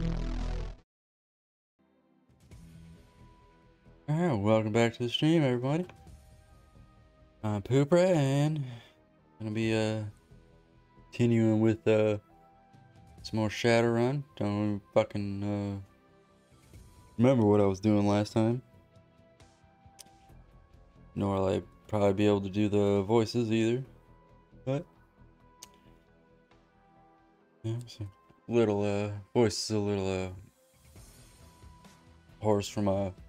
Alright, welcome back to the stream, everybody. I'm Poopra, and gonna be continuing with some more Shadowrun. Don't fucking remember what I was doing last time, nor will I probably be able to do the voices either. But yeah, so little voice is a little hoarse from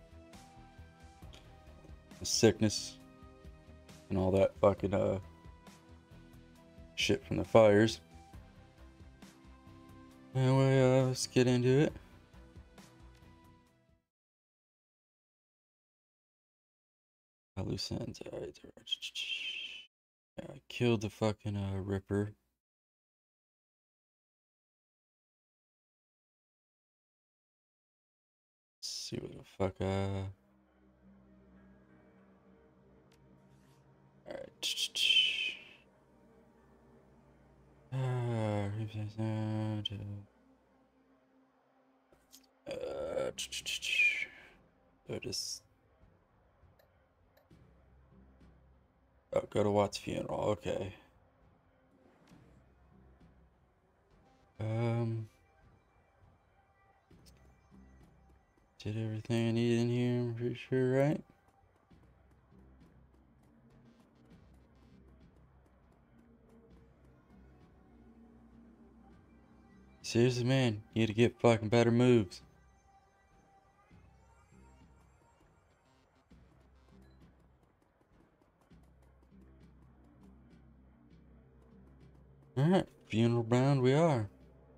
sickness and all that fucking shit from the fires. Anyway, let's get into it. Loose ends. Alright. Yeah, I killed the fucking Ripper. Let's see what the fuck alright. So just go to Watt's funeral. Okay. Did everything I needed in here, I'm pretty sure, right? Seriously, man, you need to get fucking better moves. Alright, funeral bound we are.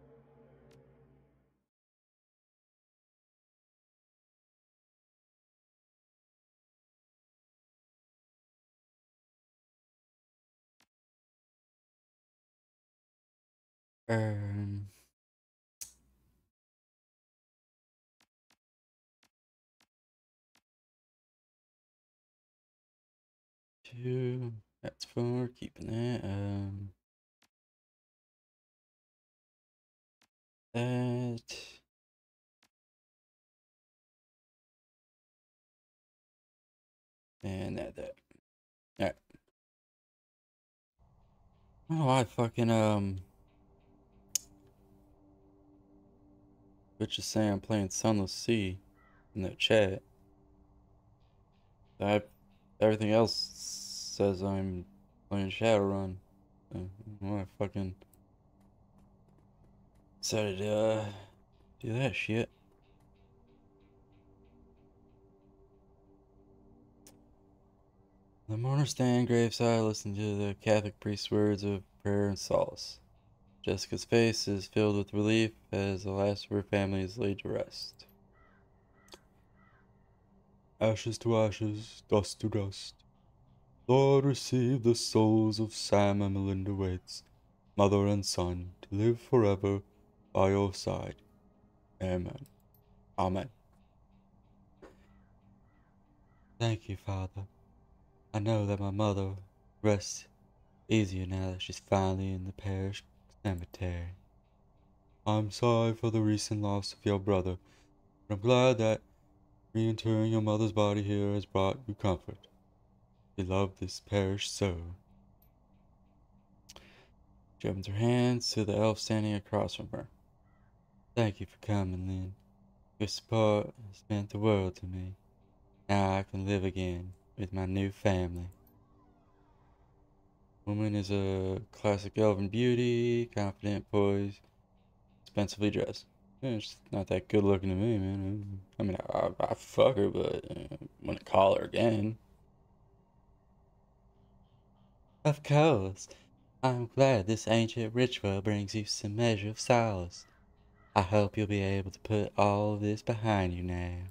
Um, two. That's 4. Keeping that. That. And that. Alright. I don't know why I fucking Bitch is saying I'm playing Sunless Sea in the chat. Everything else says I'm playing Shadowrun. Why I fucking decided to do that shit. The mourners stand graveside, listen to the Catholic priest's words of prayer and solace. Jessica's face is filled with relief as the last of her family is laid to rest. Ashes to ashes, dust to dust. Lord, receive the souls of Sam and Melinda Waits, mother and son, to live forever by your side. Amen. Amen. Thank you, Father. I know that my mother rests easier now that she's finally in the parish cemetery. I'm sorry for the recent loss of your brother, but I'm glad that reinterring your mother's body here has brought you comfort. We love this parish so. She opens her hands to the elf standing across from her. Thank you for coming, Lynn. Your support has meant the world to me. Now I can live again with my new family. Woman is a classic elven beauty, confident, poised, expensively dressed. Yeah, she's not that good looking to me, man. I mean, I fuck her, but I wouldn't call her again. Of course. I'm glad this ancient ritual brings you some measure of solace. I hope you'll be able to put all of this behind you now.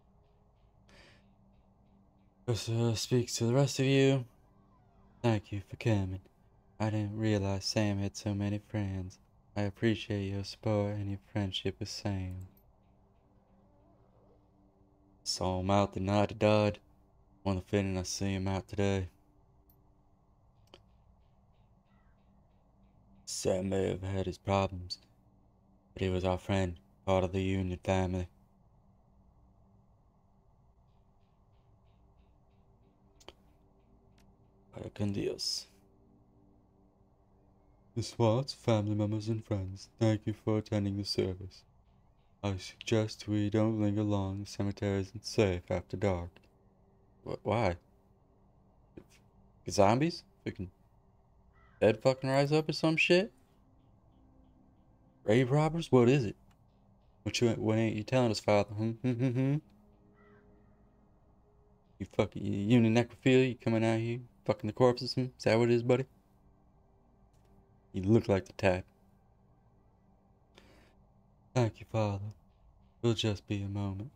This speaks to the rest of you. Thank you for coming. I didn't realize Sam had so many friends. I appreciate your support and your friendship with Sam. Saw him out the night he died. Only fitting I see him out today. Sam may have had his problems, but he was our friend Part of the Union family. Vaya con Dios. Miss Watts, family members, and friends, thank you for attending the service. I suggest we don't linger long. The cemetery isn't safe after dark. Why? Zombies? Freaking dead fucking rise up or some shit? Grave robbers? What is it? What ain't you telling us, Father? You fucking union necrophilia? You coming out here fucking the corpses? Is that what it is, buddy? You look like the type. Thank you, Father. It'll just be a moment.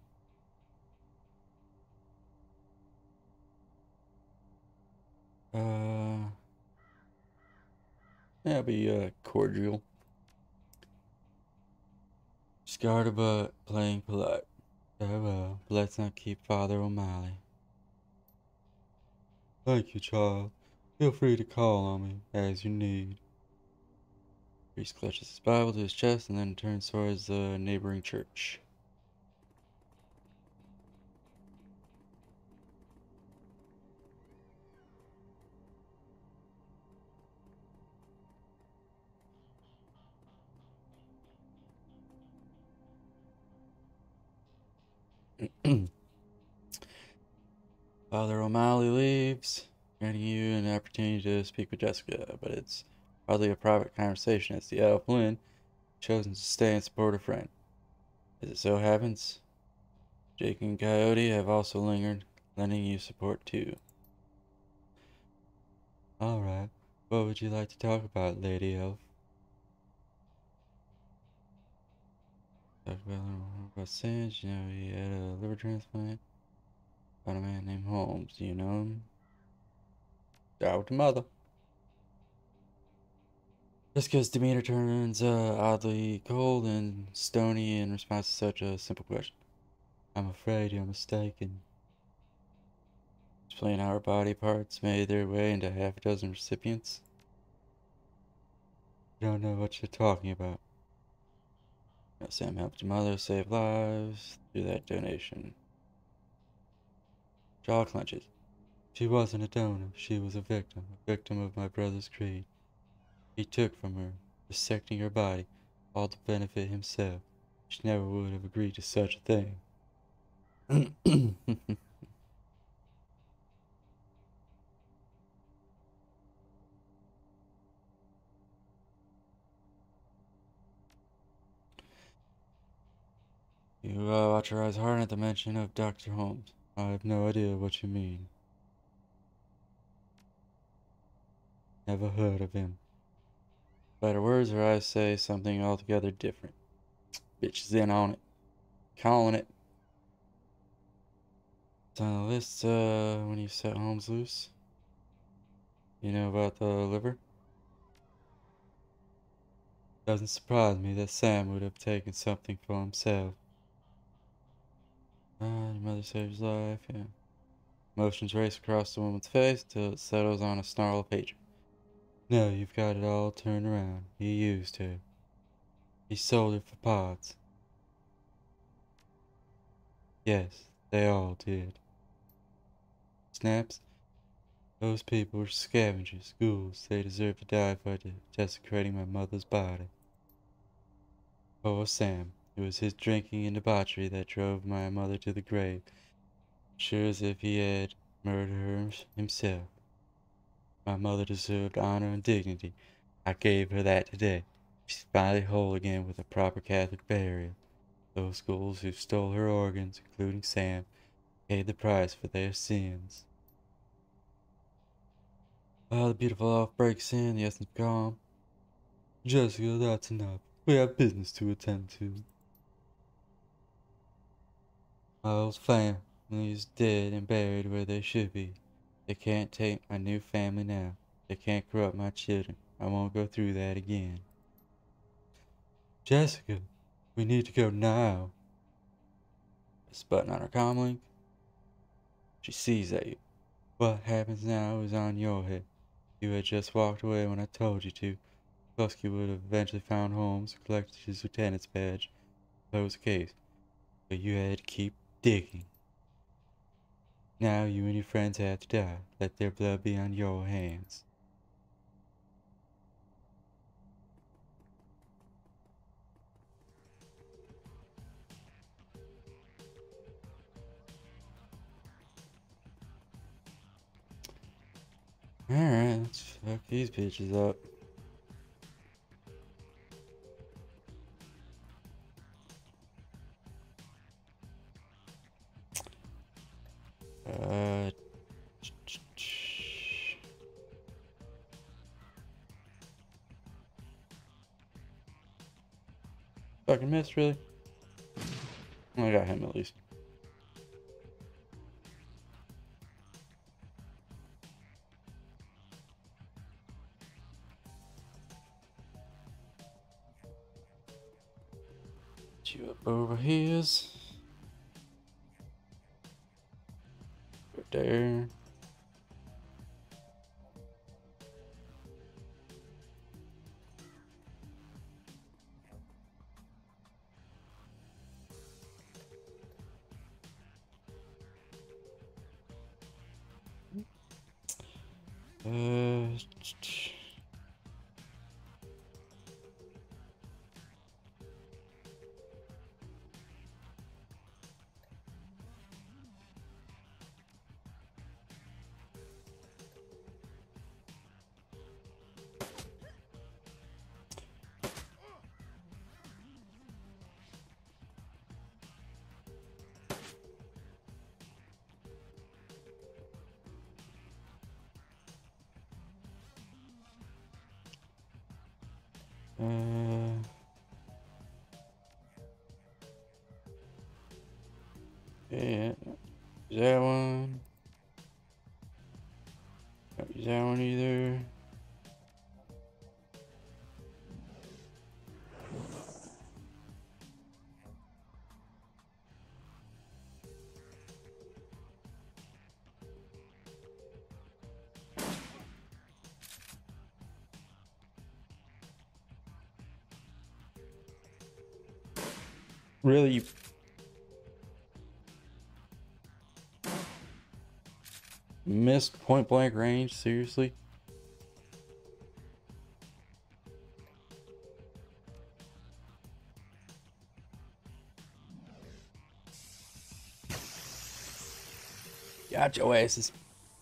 That'll be cordial. Scarred but playing polite. Farewell, but let's not keep Father O'Malley. Thank you, child. Feel free to call on me as you need. Priest clutches his Bible to his chest and then turns towards the neighboring church. Father O'Malley leaves, granting you an opportunity to speak with Jessica, but it's hardly a private conversation as the elf Lynn chosen to stay and support her friend. As it so happens, Jake and Coyote have also lingered, lending you support too. Alright, what would you like to talk about, Lady Elf? Talk about Singe, you know, he had a liver transplant. About a man named Holmes, do you know him? Died with the mother. Just because demeanor turns oddly cold and stony in response to such a simple question. I'm afraid you're mistaken. Explain how her body parts made their way into half a dozen recipients. You don't know what you're talking about. You know, Sam helped your mother save lives through that donation. Jaw clenches. She wasn't a donor, she was a victim of my brother's greed. He took from her, dissecting her body, all to benefit himself. She never would have agreed to such a thing. You watch your eyes hard at the mention of Dr. Holmes. I have no idea what you mean. Never heard of him. Better words or I say something altogether different. Bitch is in on it. Calling it. It's on the list when you set Holmes loose. You know about the liver? Doesn't surprise me that Sam would have taken something for himself. Your mother saved his life, yeah. Emotions race across the woman's face till it settles on a snarl of hatred. No, you've got it all turned around. He used her. He sold her for parts. Yes, they all did. Snaps. Those people were scavengers, ghouls. They deserve to die for desecrating my mother's body. Poor Sam. It was his drinking and debauchery that drove my mother to the grave. Sure as if he had murdered her himself. My mother deserved honor and dignity. I gave her that today. She's finally whole again with a proper Catholic burial. Those ghouls who stole her organs, including Sam, paid the price for their sins. The beautiful elf breaks in, the essence calm. Jessica, that's enough. We have business to attend to. My old family is dead and buried where they should be. They can't take my new family now. They can't corrupt my children. I won't go through that again. Jessica, we need to go now. Press button on her comlink. She sees at you. What happens now is on your head. You had just walked away when I told you to. Kusky would have eventually found Holmes, collected his lieutenant's badge, close case, but you had to keep digging. Now you and your friends have to die. Let their blood be on your hands. Alright, let's fuck these bitches up. Uh... Fucking missed, really? I got him at least. Get you up over here. Right there. Uh... Yeah, is that one? Is that one either? Really? Missed point blank range? Seriously? Got your asses.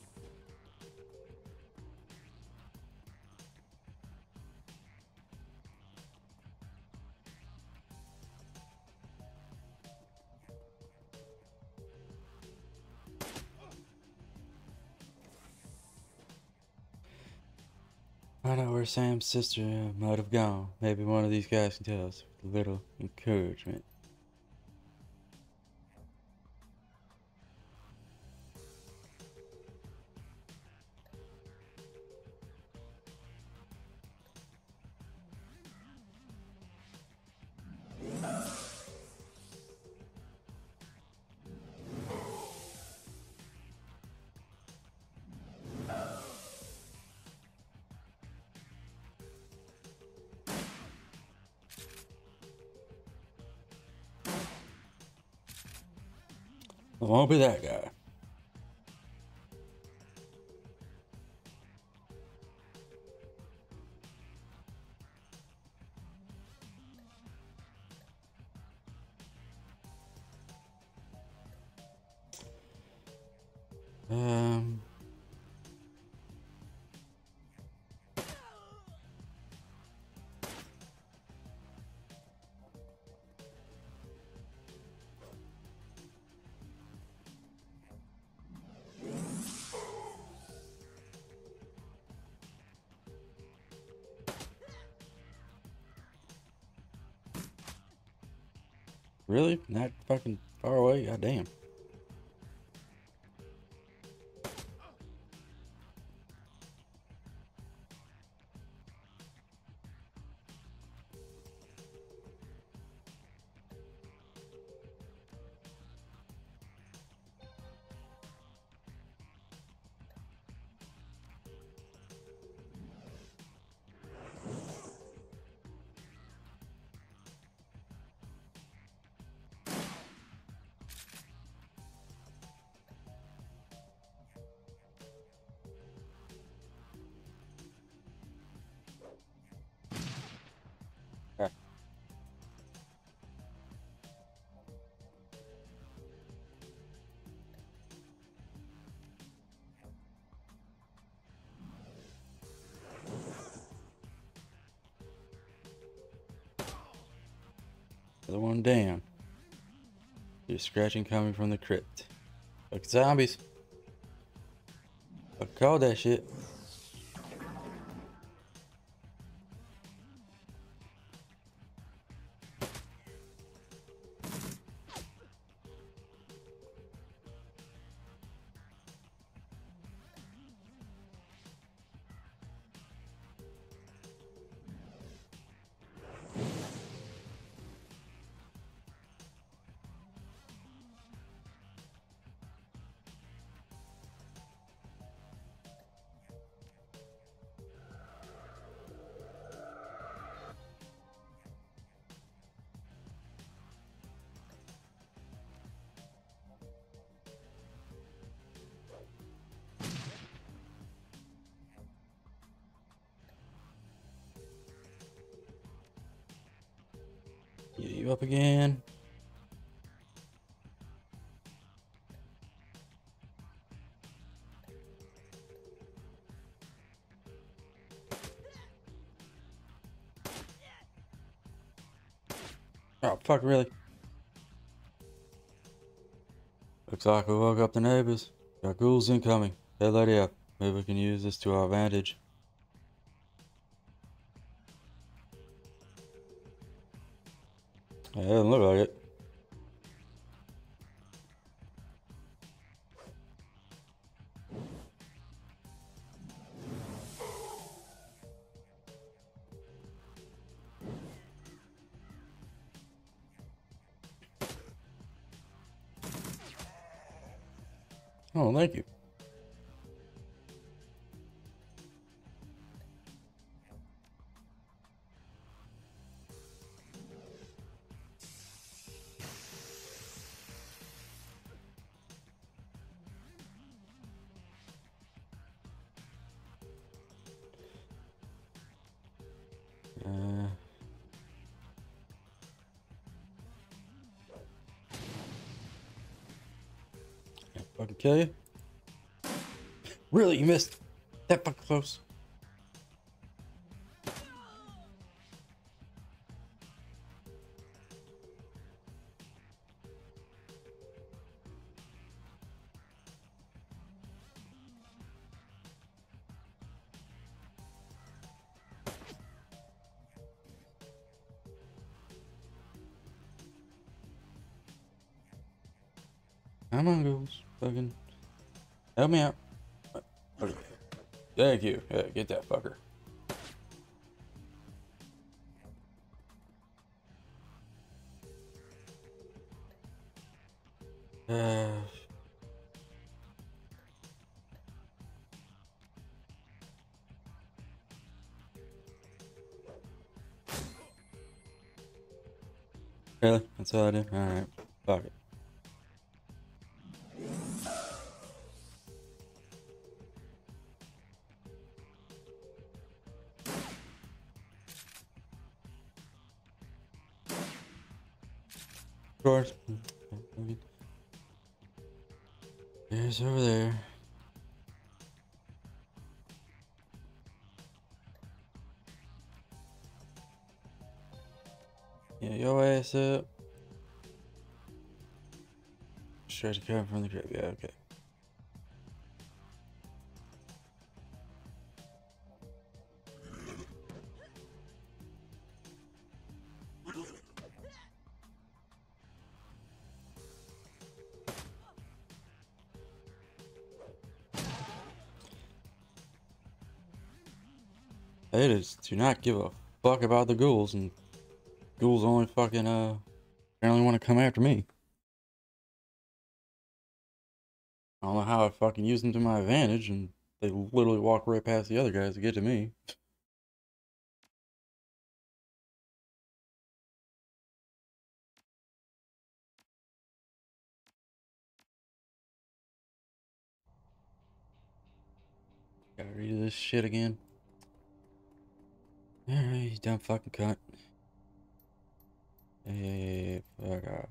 I know where Sam's sister might have gone. Maybe one of these guys can tell us with a little encouragement. It won't be that guy. Um... Really? Not fucking far away? God damn. Other one down. There's scratching coming from the crypt. Fuck zombies. I called that shit. Yeah, you up again? Oh, fuck, really? Looks like we woke up the neighbors. Got ghouls incoming. Hey, lady up. Maybe we can use this to our advantage. Yeah, it doesn't look like it. Oh, thank you. Uh, Can't fucking kill you. Really, you missed that fucking close. Come on, ghouls. Fucking help me out. Okay. Thank you. Yeah, get that fucker. Uh, really? That's all I do? Alright. Fuck it. Of course. There's over there. Yeah, your ass up. Stretch coming from the grave. Yeah, okay. They just do not give a fuck about the ghouls, and ghouls only fucking apparently want to come after me. I don't know how I fucking use them to my advantage, and they literally walk right past the other guys to get to me. Gotta read this shit again. Alright, you dumb fucking cunt. Hey, fuck off.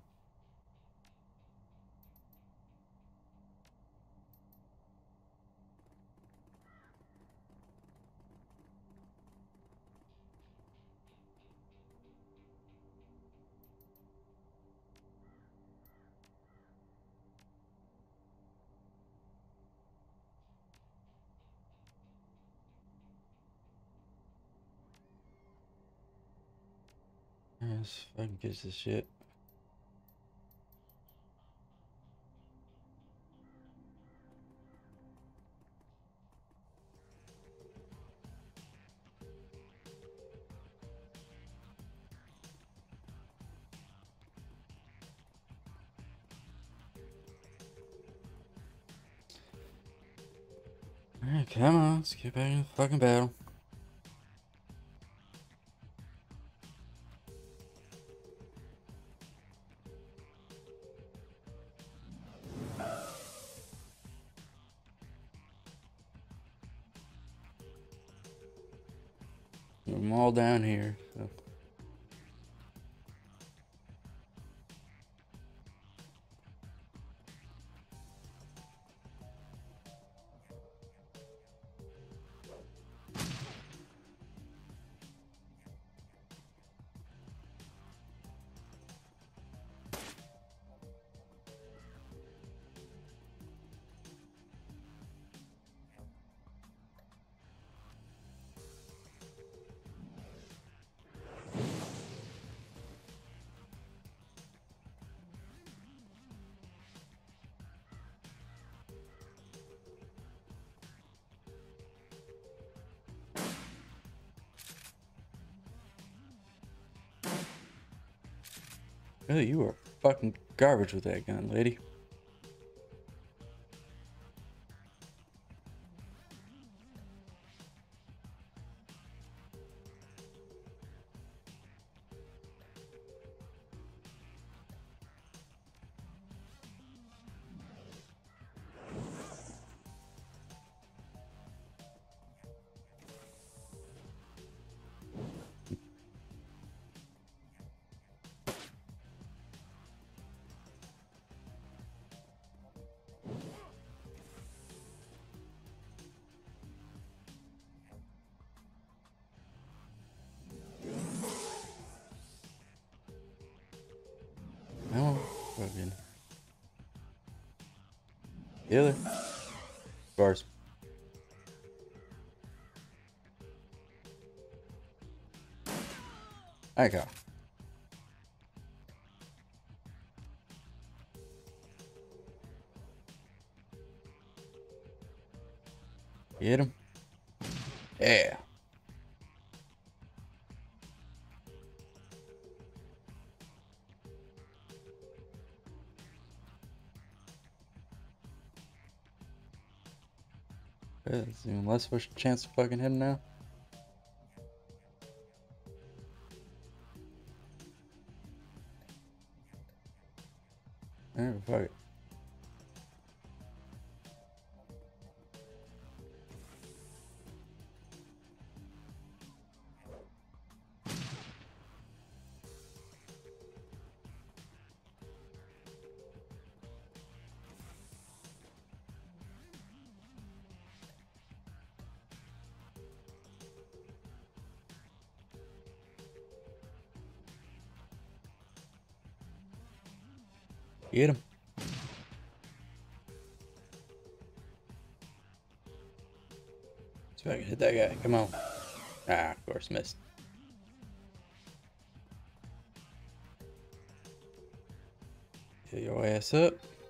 Let's fucking get this shit. Alright, come on, let's get back in the fucking battle. I'm all down here, so. Really, you are fucking garbage with that gun, lady. No, fucking. Kill it. Bars. I go. Get him. Yeah. There's even less of a chance to fucking hit him now. Alright, fuck it. Get him. So I can hit that guy. Come on. Ah, of course, missed. Get your ass up.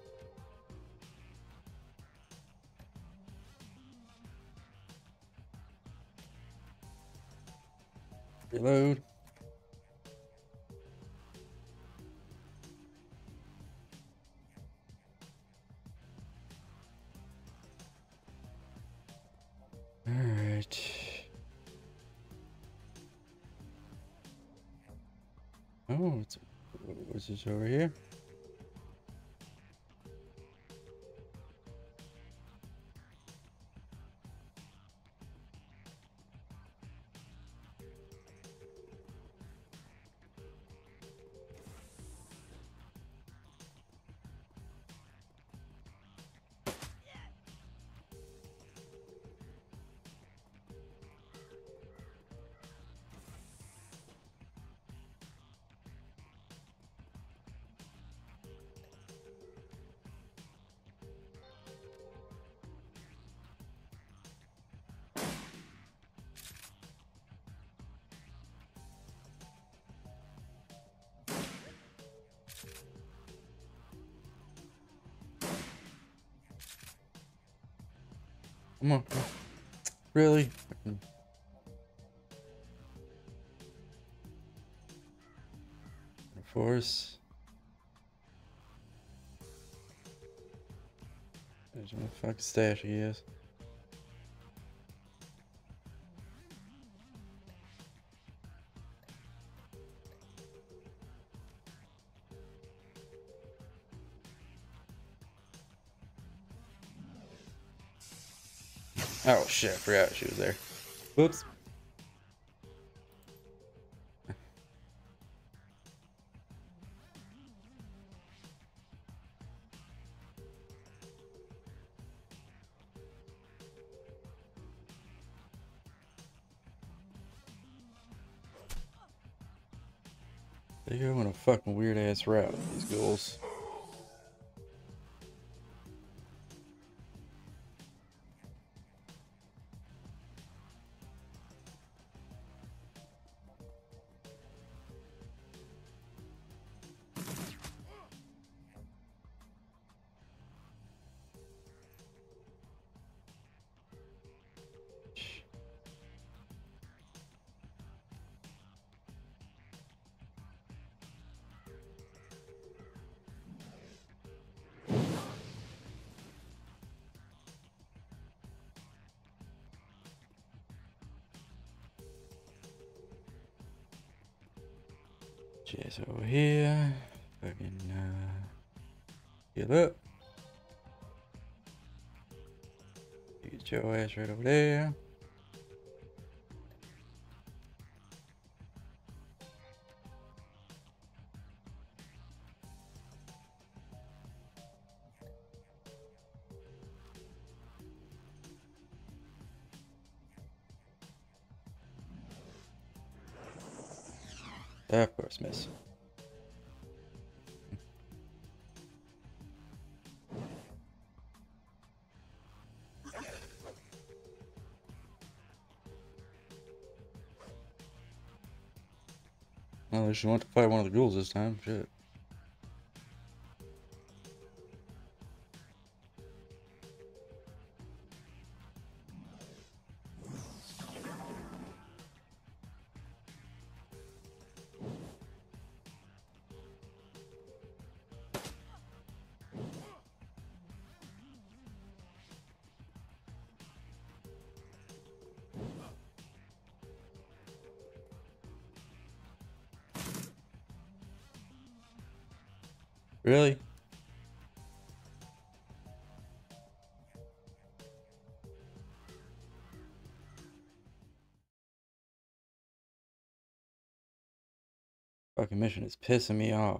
Reload. Alright. Oh, what's this over here? Come on, come on. Really? Force. There's my fucking stash, I guess. Oh shit, I forgot she was there. Whoops. They go on a fucking weird ass route, these ghouls. Jess over here. Fucking, heal up. Get your ass right over there. Of course, miss. Well, she wanted to fight one of the ghouls this time. Shit. Really? Fucking mission is pissing me off.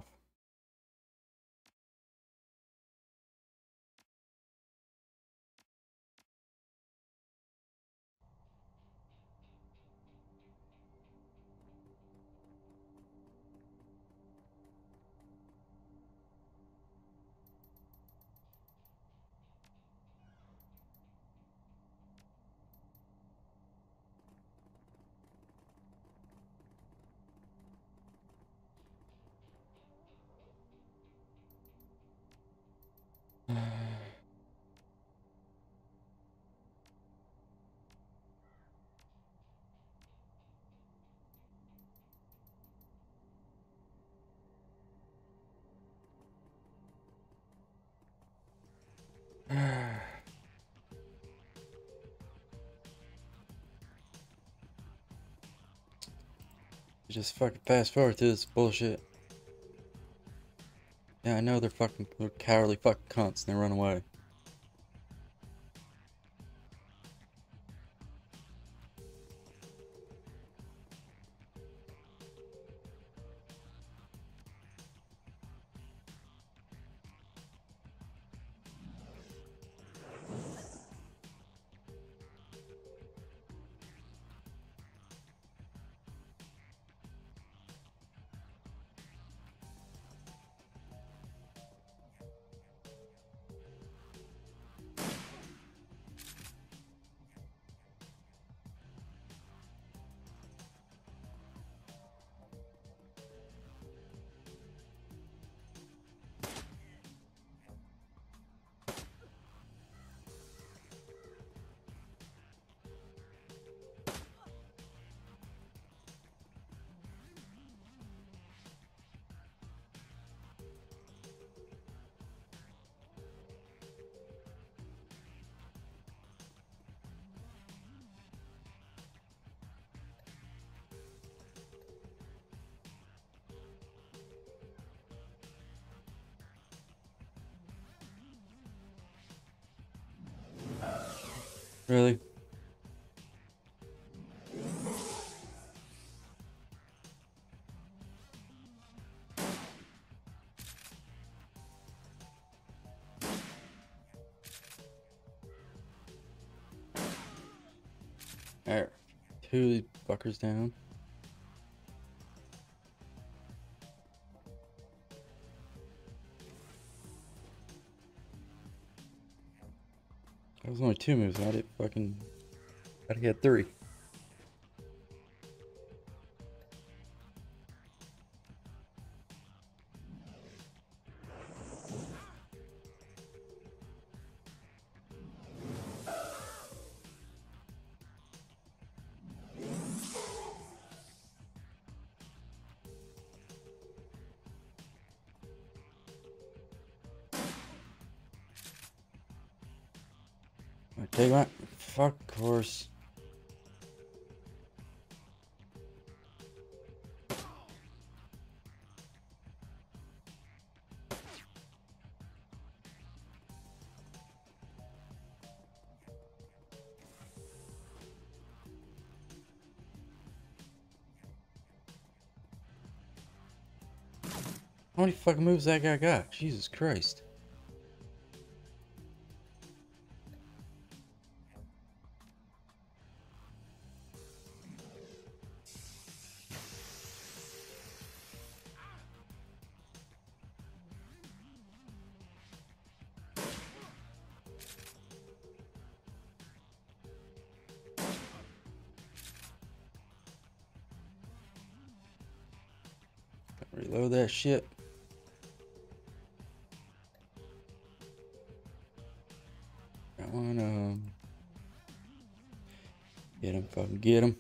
Just fucking fast forward through this bullshit. Yeah, I know they're cowardly fucking cunts and they run away. Really? Alright. 2 of these fuckers down. That was only 2 moves. I did fucking. Gotta get 3. I take my fuck course. How many fucking moves that guy got? Jesus Christ. Reload that shit. Got one, get him, fucking get him.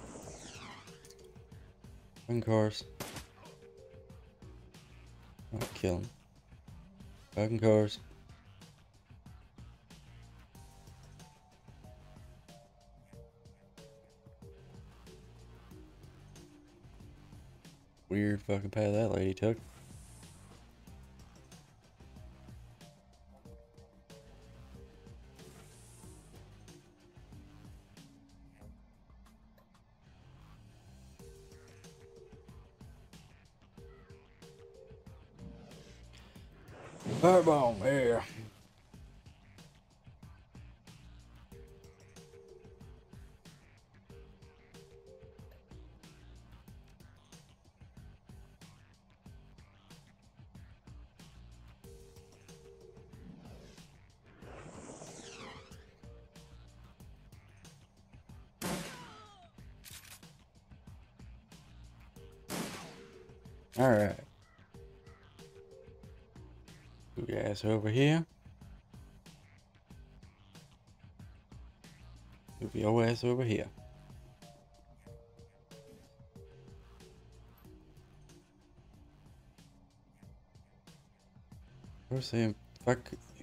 Fucking cars. I'll kill him. Fucking cars. Weird fucking path that lady took. Fireball, yeah. Alright. Move your ass over here. Move your ass over here. We're saying fuck.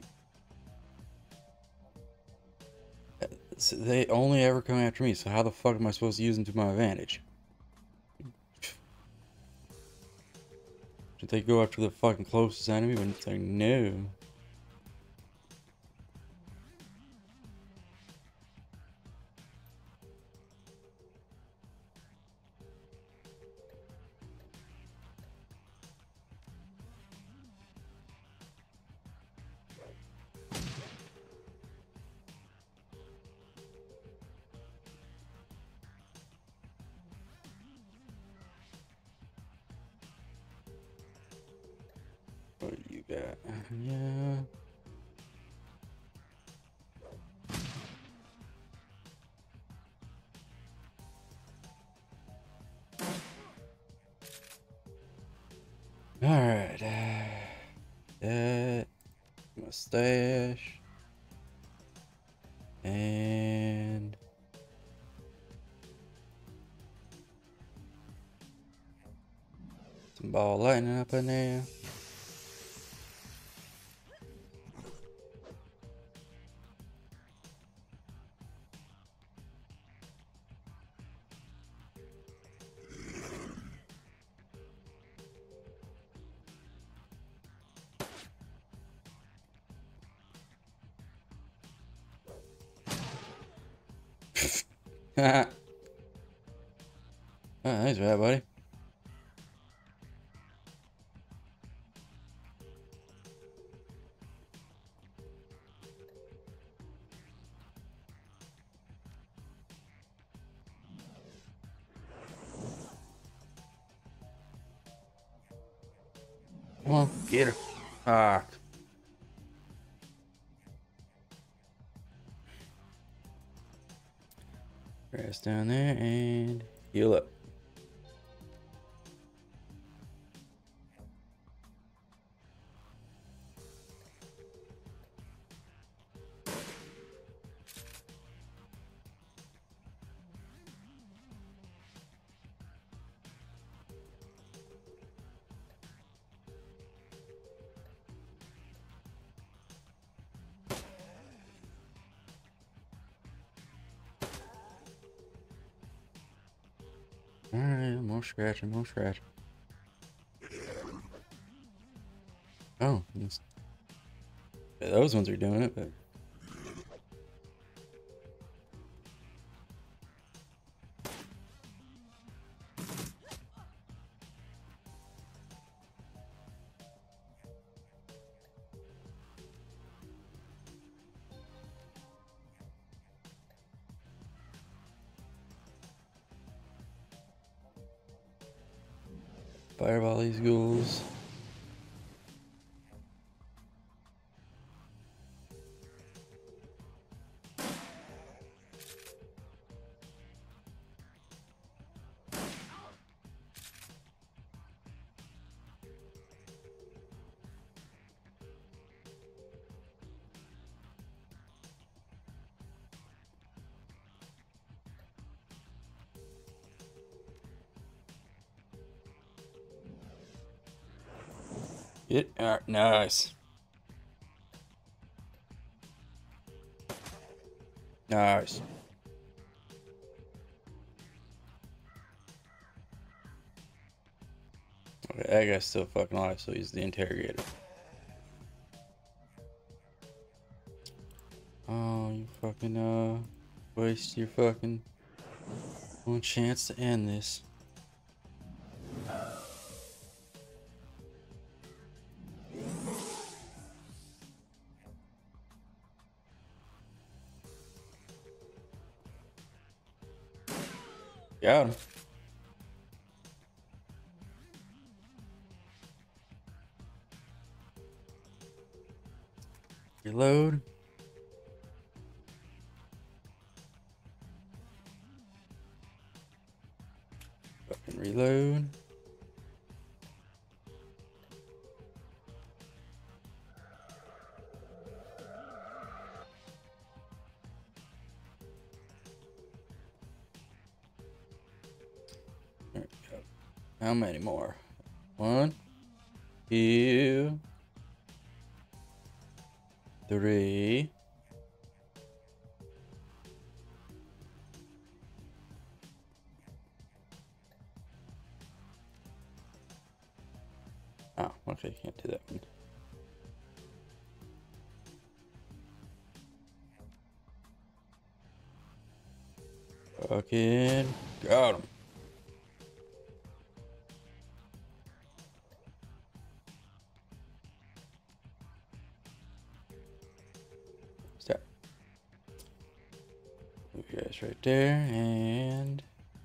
They only ever come after me, so how the fuck am I supposed to use them to my advantage? Should they go after the fucking closest enemy when it's like, no. What do you got? Yeah. Alright. That. Mustache. And. Some ball lightning up in there. Oh, thanks for that, buddy. Come on, get her. Ah. Press down there and heal up. Alright, more scratching, more scratching. Oh, yeah, those ones are doing it, but fireball these ghouls. Get out, nice. Nice. Okay, that guy's still fucking alive, so he's the interrogator. Oh, you fucking waste your fucking one chance to end this. Got him. Reload. Fucking reload. There we go. How many more? 1, 2, 3. Oh, okay, can't do that one. Fucking got him. Stop. Move you guys right there, and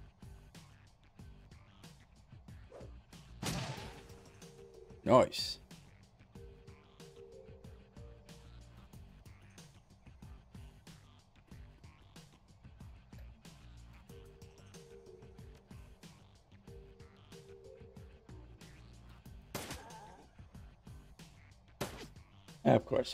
nice. Yeah, of course.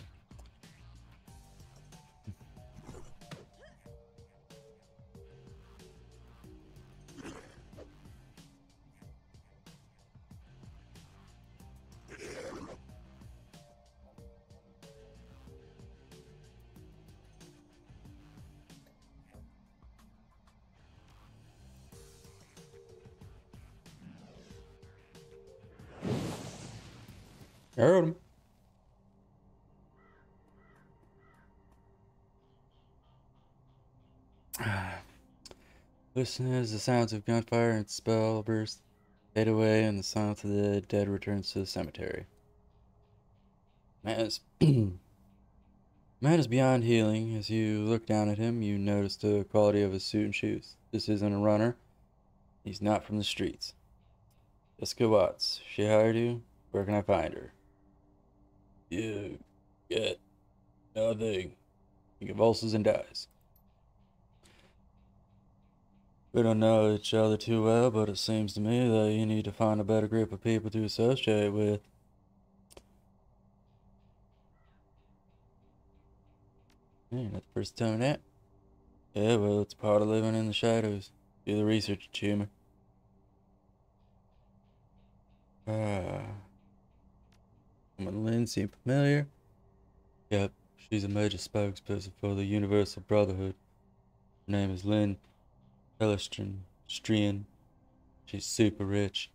Heard him. Listen as the sounds of gunfire and spell burst fade away, and the silence of the dead returns to the cemetery. Man is, man is beyond healing. As you look down at him, you notice the quality of his suit and shoes. This isn't a runner. He's not from the streets. Jessica Watts. She hired you? Where can I find her? You get nothing. He convulses and dies. We don't know each other too well, but it seems to me that you need to find a better group of people to associate with. That's the first time that. Yeah, well, it's part of living in the shadows. Do the research, Tumor. Lynn seem familiar? Yep, she's a major spokesperson for the Universal Brotherhood. Her name is Lynn Strian. She's super rich.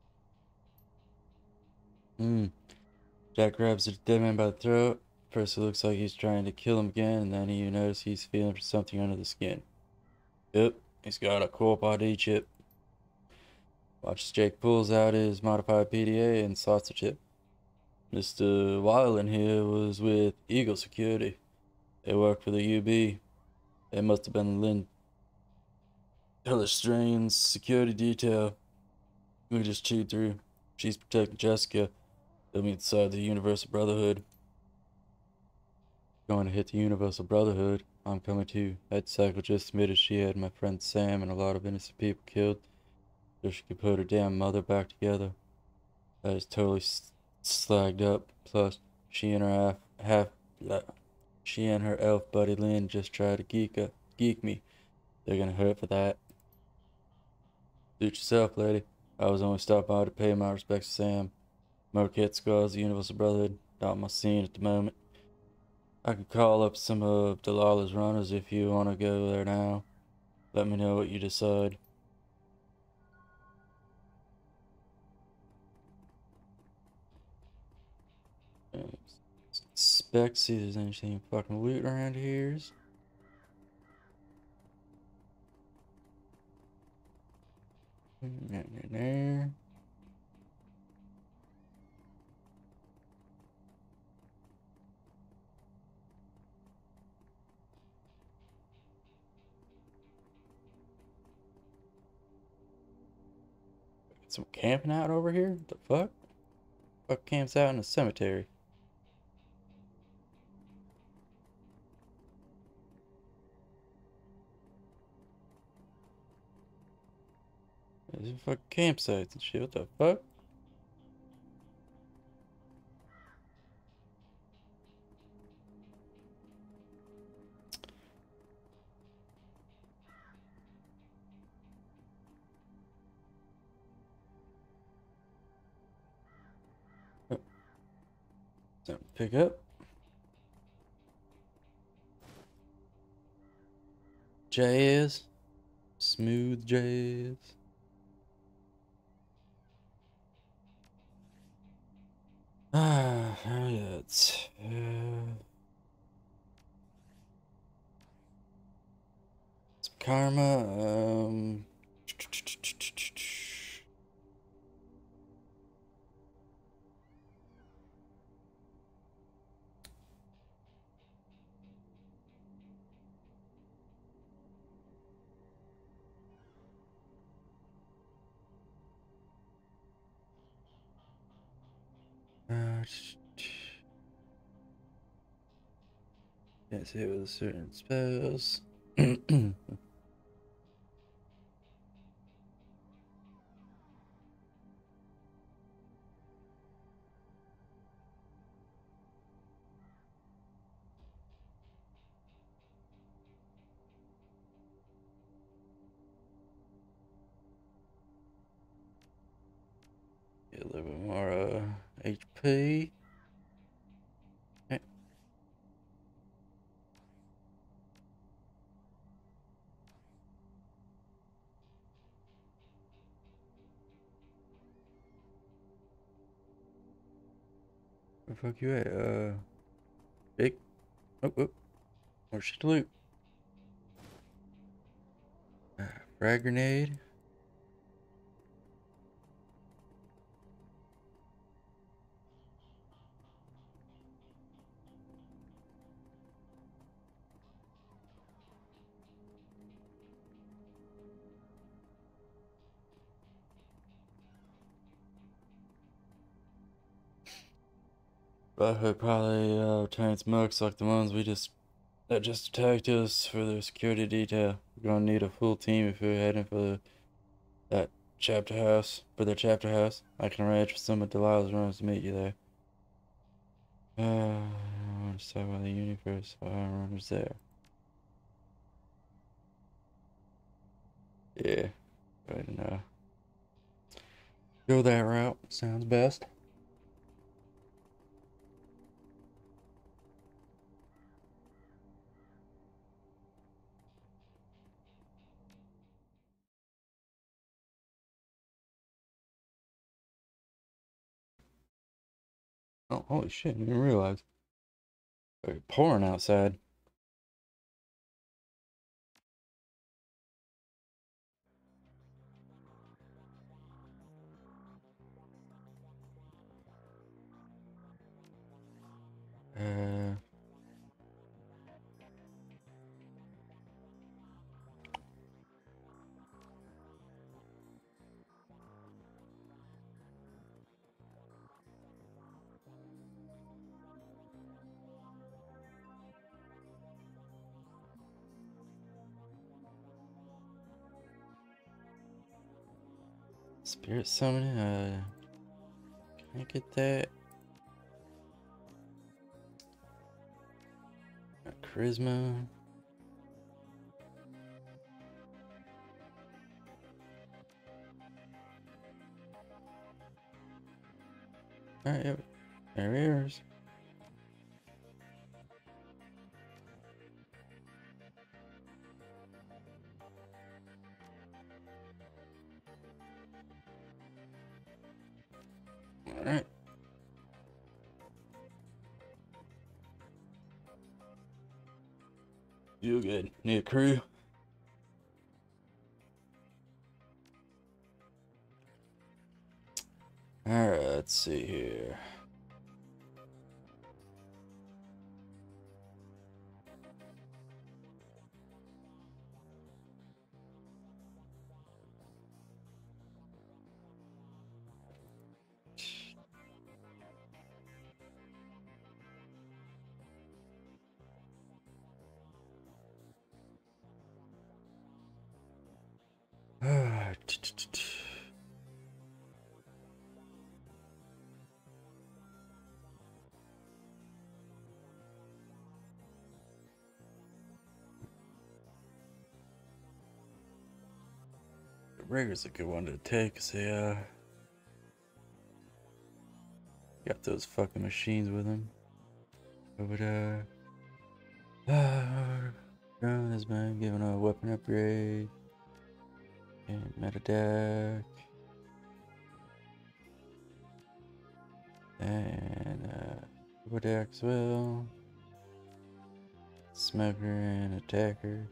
Jack grabs the dead man by the throat. First it looks like he's trying to kill him again, and then you notice he's feeling for something under the skin. Yep, he's got a Corp ID chip. Watch as Jake pulls out his modified PDA and slots the chip. Mr. Weiland here was with Eagle Security. They work for the UB. They must have been Lynn Telestrain's security detail. We just chewed through. She's protecting Jessica. They'll meet inside the Universal Brotherhood. Going to hit the Universal Brotherhood. I'm coming too. That cycle just admitted she had my friend Sam and a lot of innocent people killed, so she could put her damn mother back together. That is totally slagged up. Plus, she and her elf buddy Lynn just tried to geek me. They're gonna hurt for that. Suit yourself, lady. I was only stopped by to pay my respects to Sam. Motorhead Scars, the Universal Brotherhood, not my scene at the moment. I could call up some of Delilah's runners if you want to go there now. Let me know what you decide. Inspect, see if there's anything fucking loot around here. Nothing there. Some camping out over here? What the fuck? Fuck camps out in a cemetery. There's fucking campsites and shit. What the fuck? Something to pick up. Jazz. Smooth jazz. Yeah, it's karma. Can't say it with certain spells. Get a little bit more HP. Okay. Where the fuck you at? Jake? Oh, more shit to loot. Frag grenade. But probably tanks mucks like the ones that just attacked us for their security detail. We're gonna need a full team if we're heading for that chapter house. For their chapter house. I can arrange for some of Delilah's runners to meet you there. I want to start by the universe runners there. Yeah, right now. Go that route. Sounds best. Oh, holy shit, I didn't realize. It's pouring outside. Uh, Spirit summoning, can I get that? Charisma. Alright, yep. There it is. Alright. You good. Need a crew? Alright, let's see here. Rigger's a good one to take, cause they got those fucking machines with him. But has been given a weapon upgrade and meta deck and turbo deck as well. Smoker and attacker.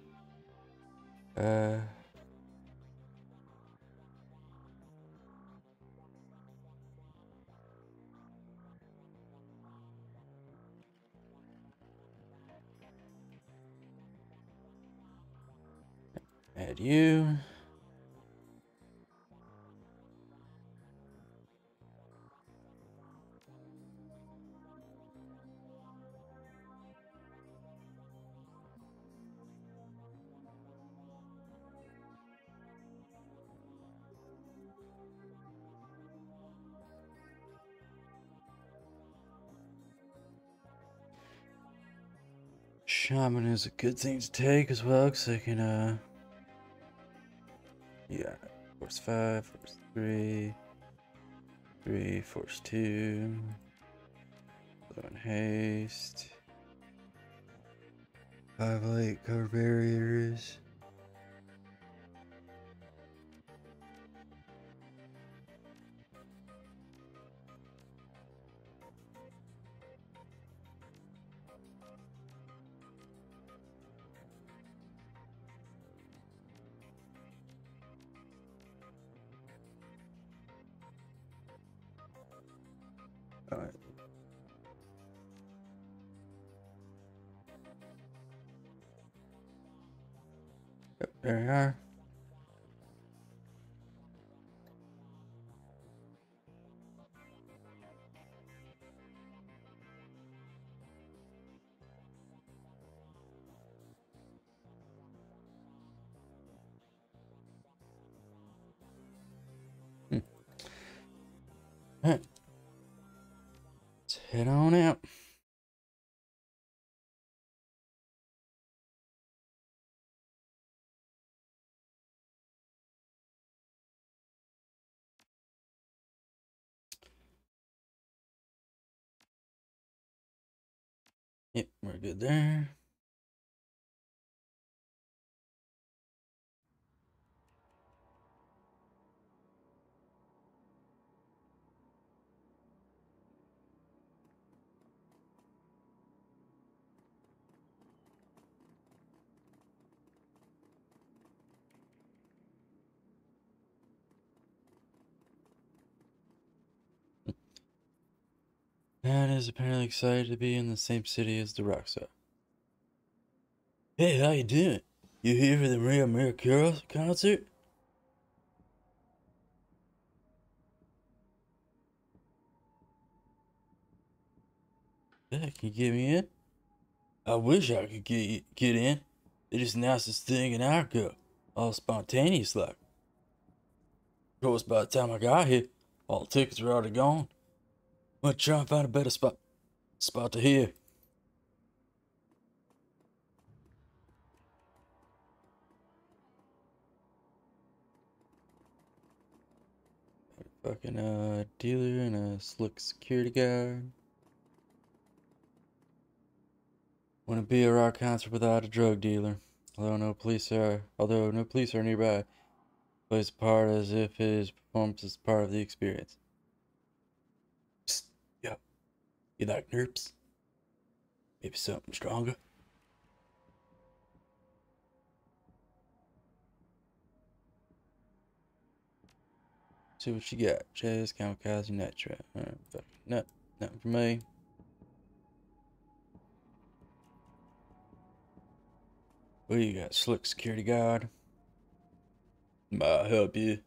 Add you. Shaman is a good thing to take as well, because they can, yeah, force 5, force 3, force 2, slow and haste, 5 light cover barriers. Alright. Yep, there we are. Alright. Let's head on out. Yep, we're good there. Man is apparently excited to be in the same city as the Rockstar. Hey, how you doing? You here for the Maria Mercuro concert? Yeah, can you get me in? I wish I could get in. They just announced this thing in Arco, all spontaneous like. Of course, by the time I got here, all the tickets were already gone. Went to try and find a better spot to hear. Fucking dealer and a slick security guard. Wouldn't be a rock concert without a drug dealer. Although no police are nearby, plays a part as if his performance is part of the experience. Psst, yo, you like nerps? Maybe something stronger? See what you got. Jazz, kamikaze, nitro. Alright, fuck. No, nothing for me. What you got? Slick security guard. Might help you.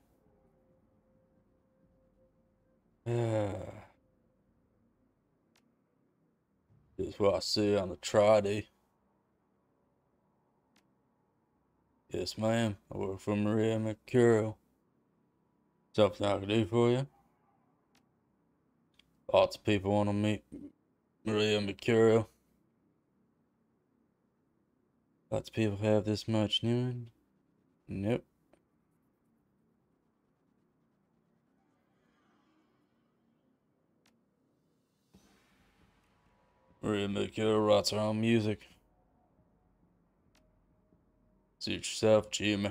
This is what I see on the Friday. Yes, ma'am. I work for Maria Mercuro. Something I can do for you? Lots of people want to meet Maria Mercuro. Lots of people have this much noon. Nope. Maria Mercuro writes her own music. Suit yourself, Jimmy.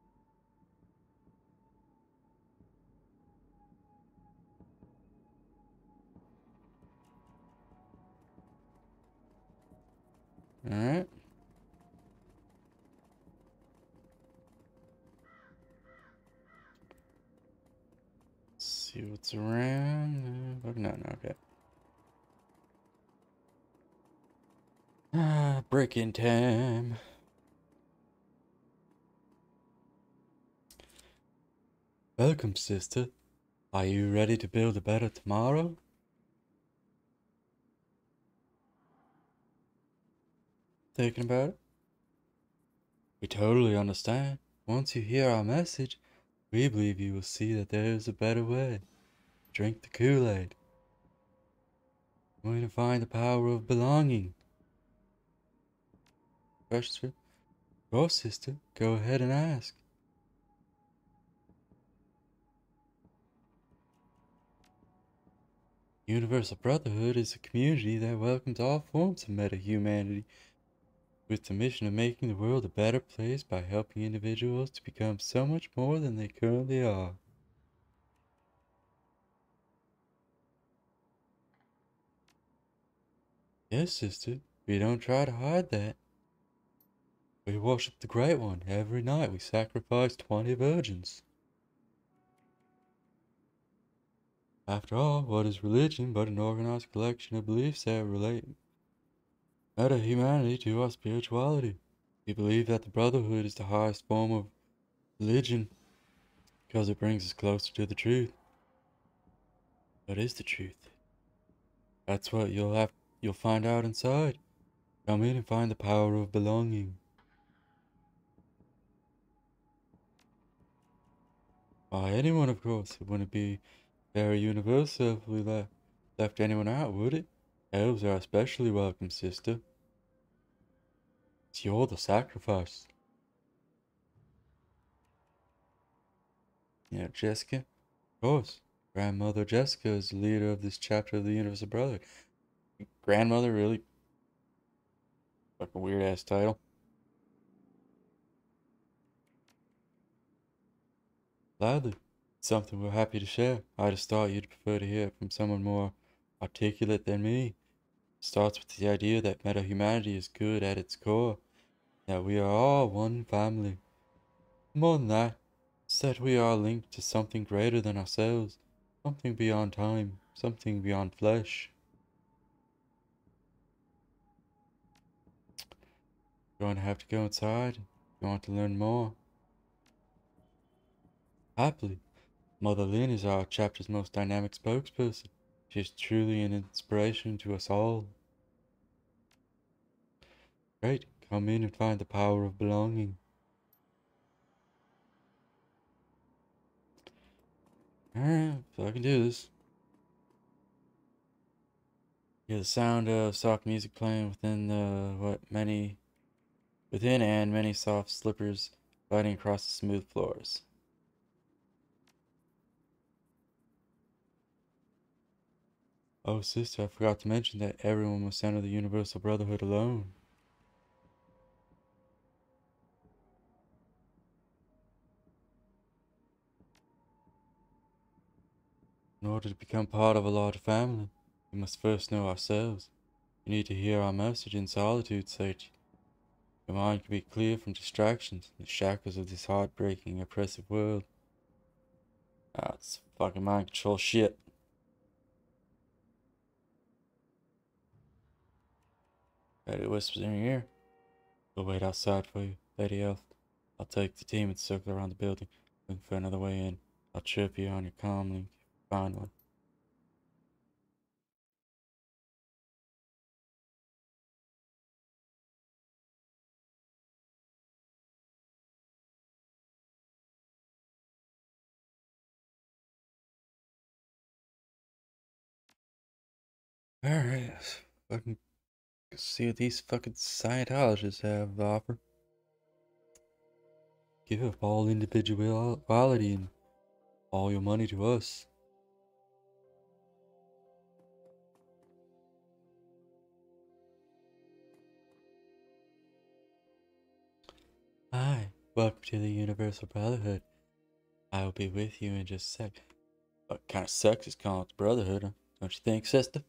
Alright. See what's around. No, okay. Break-in time. Welcome, sister. Are you ready to build a better tomorrow? Thinking about it? We totally understand. Once you hear our message, we believe you will see that there is a better way. Drink the Kool-Aid. Going to find the power of belonging. Questions for your sister? Go ahead and ask. Universal Brotherhood is a community that welcomes all forms of meta-humanity, with the mission of making the world a better place by helping individuals to become so much more than they currently are. Yes, sister, we don't try to hide that. We worship the Great One. Every night we sacrifice 20 virgins. After all, what is religion but an organized collection of beliefs that relate meta-humanity to our spirituality? We believe that the Brotherhood is the highest form of religion because it brings us closer to the truth. What is the truth? That's what you'll find out inside. Come in and find the power of belonging. By anyone, of course. It wouldn't be very universal if we left anyone out, would it? Elves are especially welcome, sister. It's you're the sacrifice. Yeah, Jessica? Of course. Grandmother Jessica is the leader of this chapter of the Universal Brotherhood. Grandmother, really? Fucking weird ass title. Gladly. It's something we're happy to share. I just thought you'd prefer to hear it from someone more articulate than me. It starts with the idea that meta-humanity is good at its core, that we are all one family. More than that, it's that we are linked to something greater than ourselves, something beyond time, something beyond flesh. You're going to have to go inside if you want to learn more. Happily, Mother Lynn is our chapter's most dynamic spokesperson. She is truly an inspiration to us all. Great, come in and find the power of belonging. Alright, so I can do this. Hear the sound of soft music playing within and many soft slippers gliding across the smooth floors. Oh, sister, I forgot to mention that everyone must enter the Universal Brotherhood alone. In order to become part of a larger family, we must first know ourselves. You need to hear our message in solitude so that your mind can be clear from distractions and the shackles of this heartbreaking, oppressive world. Ah, it's fucking mind control shit. Betty whispers in your ear. We'll wait outside for you, Lady Elf. I'll take the team and circle around the building, looking for another way in. I'll chirp you on your comm link if you find one. Alright, let's fucking see what these fucking Scientologists have to offer. Give up all individuality and all your money to us. Hi, welcome to the Universal Brotherhood. I will be with you in just a sec. What kind of sex is calling it the Brotherhood, huh? Don't you think, sister?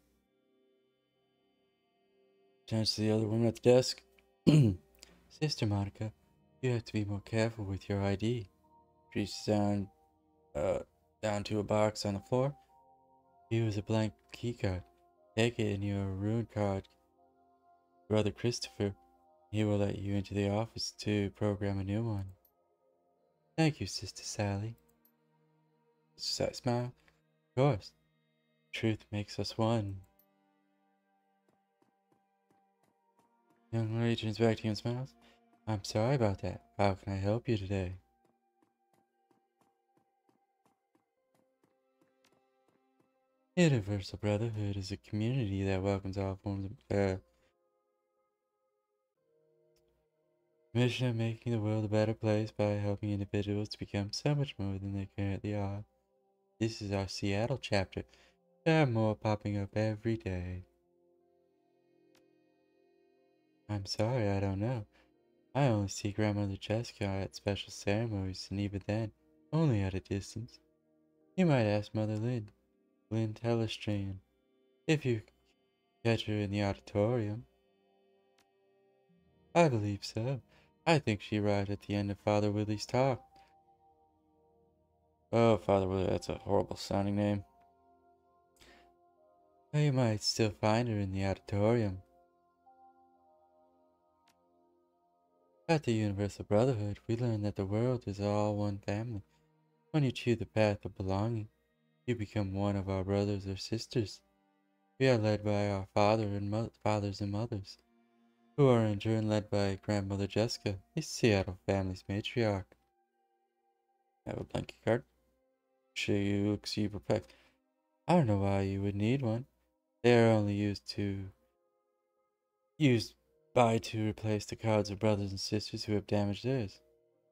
Turns to the other woman at the desk. Sister Monica, you have to be more careful with your ID. Reaches down to a box on the floor. Here is a blank keycard. Take it in your ruined card. Brother Christopher. He will let you into the office to program a new one. Thank you, Sister Sally. Smile. Of course. Truth makes us one. Young lady turns back to you and smiles. I'm sorry about that. How can I help you today? Universal Brotherhood is a community that welcomes all forms of mission of making the world a better place by helping individuals to become so much more than they currently are. This is our Seattle chapter. There are more popping up every day. I'm sorry, I don't know. I only see Grandmother Jessica at special ceremonies, and even then, only at a distance. You might ask Mother Lynn, Lynn Telestrand, if you catch her in the auditorium. I believe so. I think she arrived at the end of Father Willie's talk. Oh, Father Willie, that's a horrible sounding name. Or you might still find her in the auditorium. At the Universal Brotherhood, we learn that the world is all one family. When you choose the path of belonging, you become one of our brothers or sisters. We are led by our fathers and mothers, who are in turn led by Grandmother Jessica, a Seattle family's matriarch. I have a blanket card. Sure, you look super packed. I don't know why you would need one. They are only used by to replace the cards of brothers and sisters who have damaged theirs.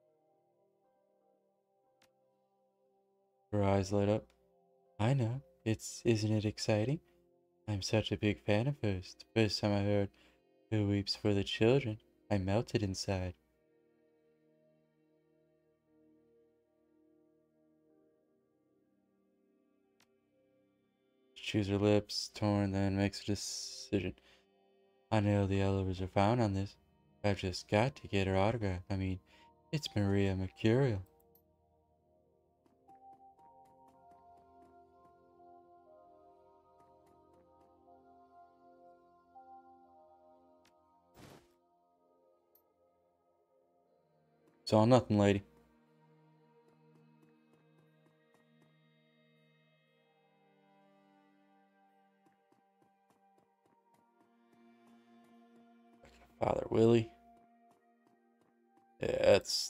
Her eyes light up. I know. Isn't it exciting? I'm such a big fan of hers. The first time I heard Who Weeps for the Children, I melted inside. She chews her lips, torn, then makes a decision. I know the Elvers are found on this. I've just got to get her autograph. I mean, it's Maria Mercurial. It's all nothing, lady. Father Willie. Yeah, that's...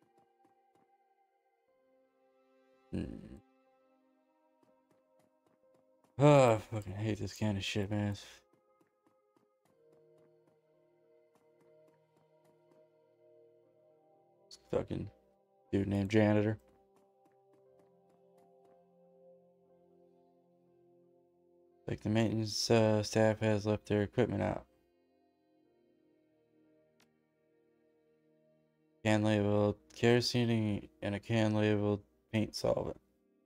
Oh, I fucking hate this kind of shit, man. This fucking dude named Janitor. Like the maintenance staff has left their equipment out. Can labeled kerosene and a can labeled paint solvent.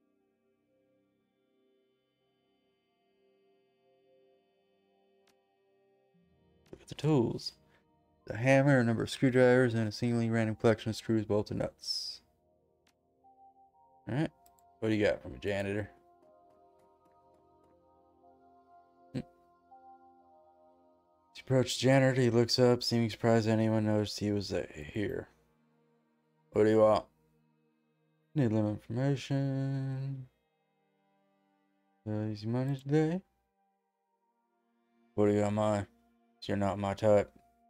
Look at the tools. A hammer, a number of screwdrivers, and a seemingly random collection of screws, bolts, and nuts. Alright. What do you got from a janitor? She approached the janitor. He looks up, seeming surprised anyone noticed he was here. What do you want? Need a little information. Easy money today. What do you got mine? You're not my type.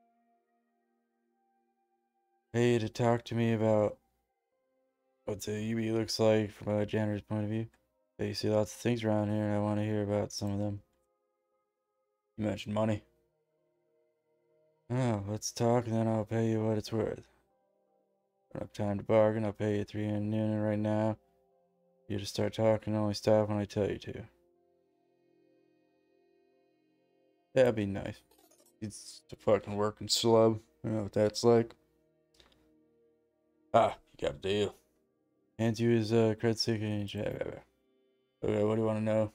Pay you to talk to me about what the UB looks like from a janitor's point of view. Hey, you see lots of things around here, and I want to hear about some of them. You mentioned money. Oh, let's talk, and then I'll pay you what it's worth. I don't have time to bargain. I'll pay you 300 noon right now. You just start talking, only stop when I tell you to. That'd be nice. It's a fucking working slub. You know what that's like. Ah, you got a deal. Hands you his credit stick and okay, what do you want to know?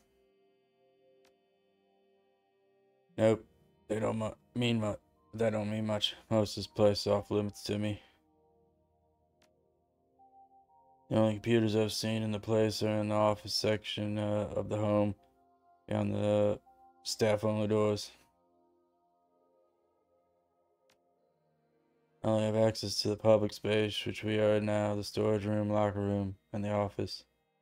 Nope. They don't mean much. That don't mean much. Most of this place is off limits to me. The only computers I've seen in the place are in the office section of the home, beyond the staff-only doors. I only have access to the public space, which we are now, the storage room, locker room, and the office.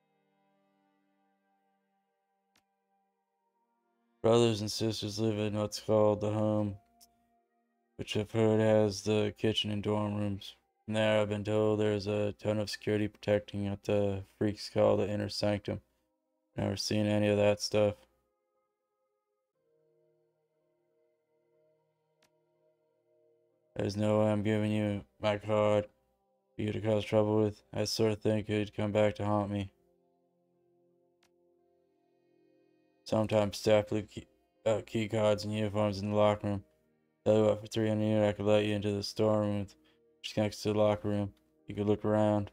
Brothers and sisters live in what's called the home, which I've heard has the kitchen and dorm rooms. From there, I've been told there's a ton of security protecting what the freaks call the inner sanctum. Never seen any of that stuff. There's no way I'm giving you my card for you to cause trouble with. That sort of thing could come back to haunt me. Sometimes staff leave key cards and uniforms in the locker room. Tell you what, for 300 I could let you into the storeroom, which is next to the locker room. You could look around.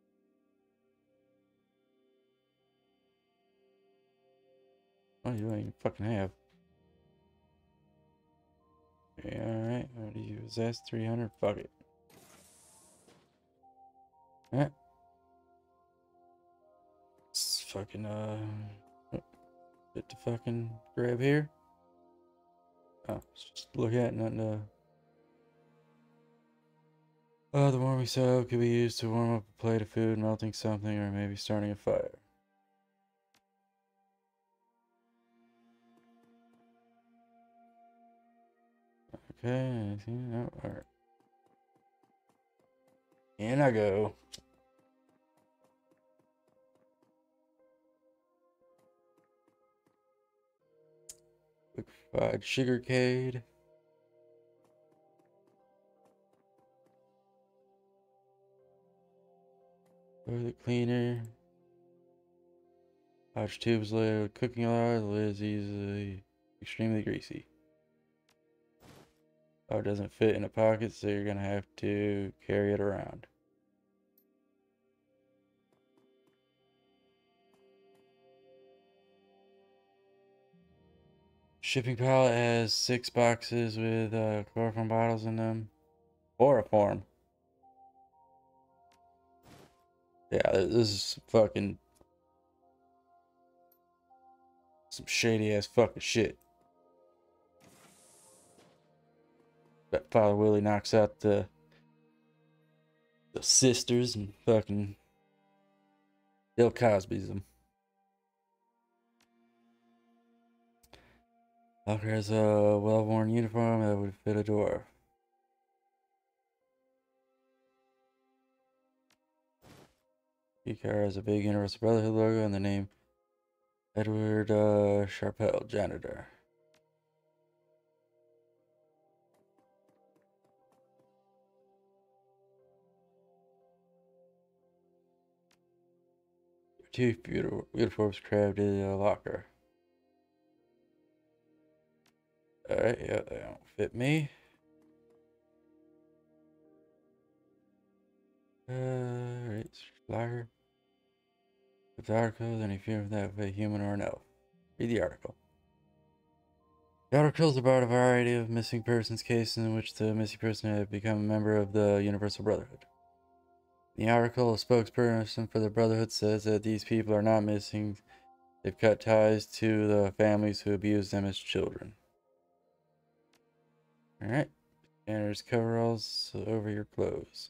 What do you even fucking have? Yeah, alright, what do you possess? 300? Fuck it. Alright. It's fucking, Bit to fucking grab here. Oh, let's just look at nothing to. The warming soap could be used to warm up a plate of food, melting something, or maybe starting a fire. Okay, anything? No, alright. In I go. Liquefied sugarcane. Toilet cleaner. Pouch tubes laid with cooking oil. The lid is easily extremely greasy. Oh, it doesn't fit in a pocket, so you're gonna have to carry it around. Shipping pallet has 6 boxes with chloroform bottles in them. Chloroform. Yeah, this is fucking some shady ass fucking shit. That Father Willie knocks out the sisters and fucking Bill Cosby's them. Walker has a well-worn uniform that would fit a dwarf. Car has a big Universal Brotherhood logo and the name Edward Sharpell, janitor. Two uniforms crammed in a locker. Alright, yeah, they don't fit me. Alright, locker. With the article, then if you're that way, human or an elf. Read the article. The article is about a variety of missing persons cases in which the missing person had become a member of the Universal Brotherhood. In the article, a spokesperson for the Brotherhood says that these people are not missing. They've cut ties to the families who abused them as children. Alright. Scanners, coveralls over your clothes.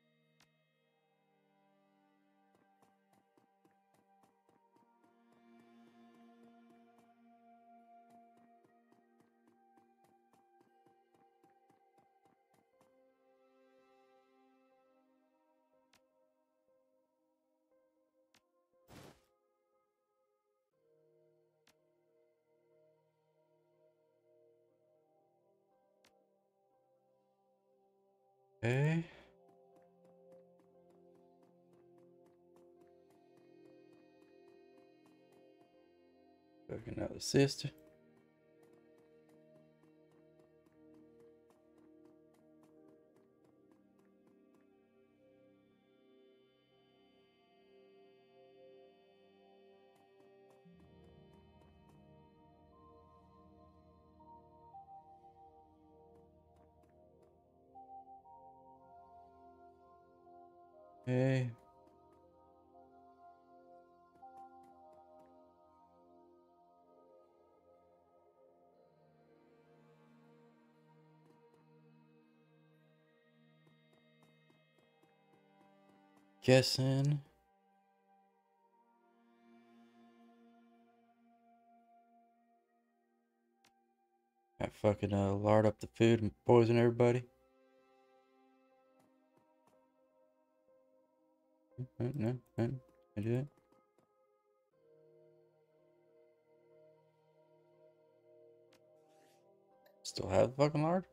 Okay. Fucking another sister. Okay. Guessing. I fucking lard up the food and poison everybody. No, can I do that? Still have the fucking lard?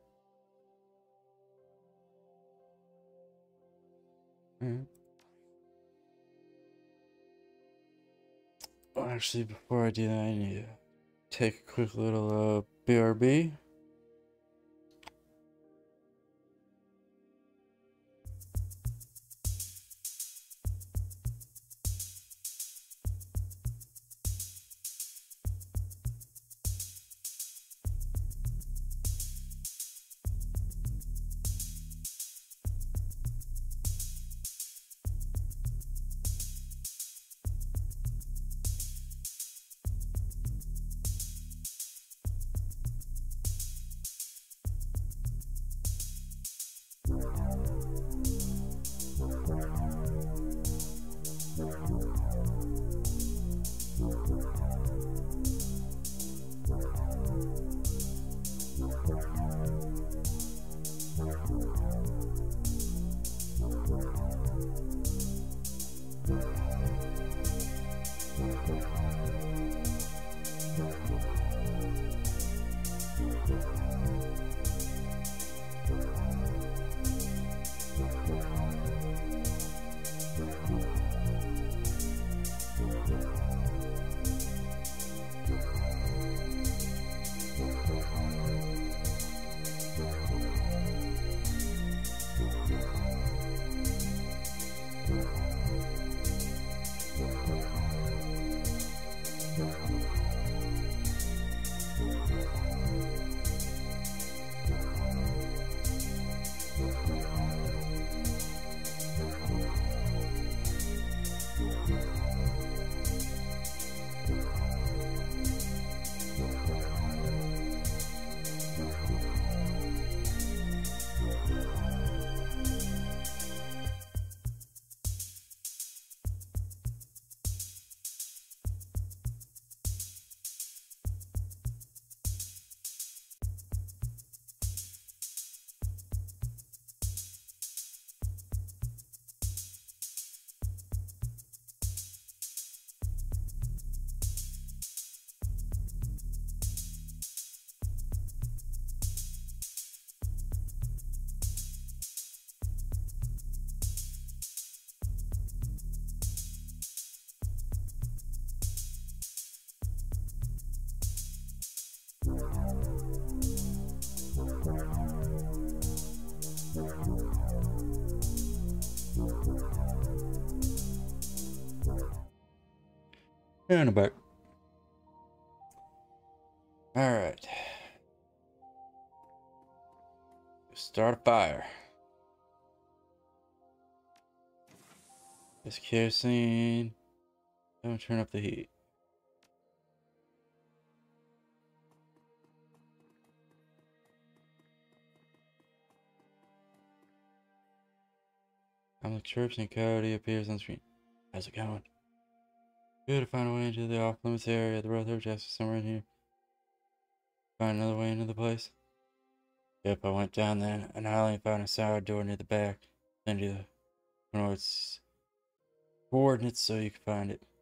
Alright. Well, actually, before I do that, I need to take a quick little BRB. And I'm back. Alright. Start a fire. This kerosene. Don't turn up the heat. I'm the chirps and coyote appears on screen. How's it going? Good to find a way into the off-limits area. The road just somewhere in here. Find another way into the place? Yep, I went down then, and I only found a side door near the back. Send you the coordinates so you can find it.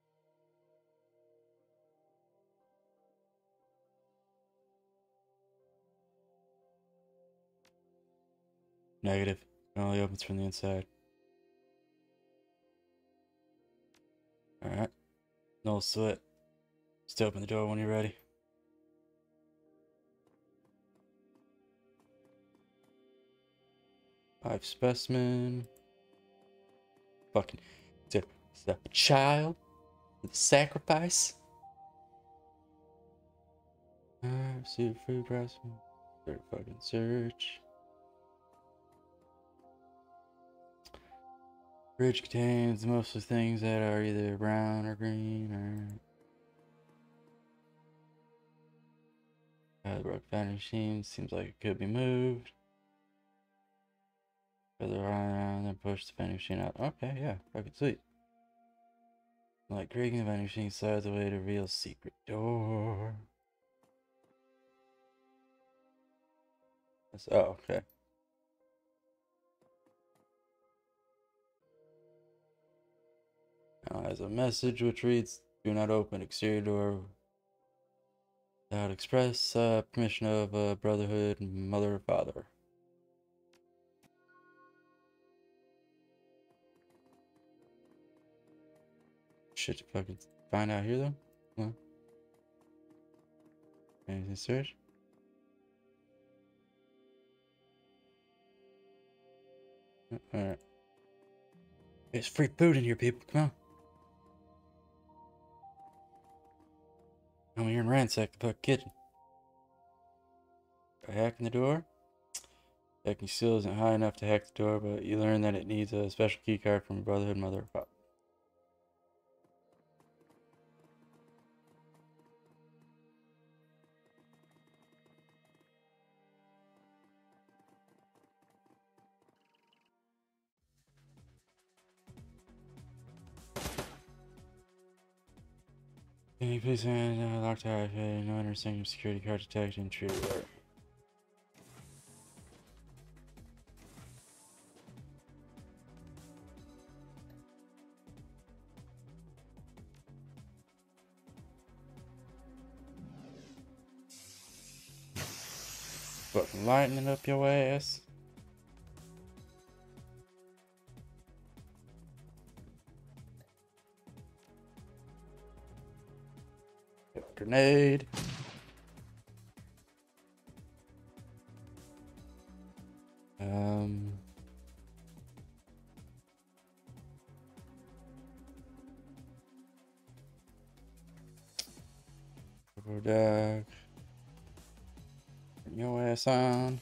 Negative. It only opens from the inside. Alright. No sweat. Just open the door when you're ready. Live specimen. Fucking. Is that a child? With a sacrifice? Receive food price. Third fucking search. Fridge contains mostly things that are either brown or green or. The broke vending machine seems like it could be moved. Further around and push the vending machine out. Okay, yeah, fucking sweet. Like creaking the vending machine slides away to reveal secret door. Oh, okay. Now there's a message which reads, "Do not open exterior door without express permission of brotherhood, mother, or father." Shit to fucking find out here though. Huh? Anything search? Alright. There's free food in here, people. Come on. Come here and ransack the fucking kitchen. By hacking the door? Hacking still isn't high enough to hack the door, but you learn that it needs a special key card from your brotherhood, mother, or father. Can you please find locked out? No understanding of security card detected. Intruder alert. Fucking lightning up your ass. Grenade. Go dog. Bring your ass on.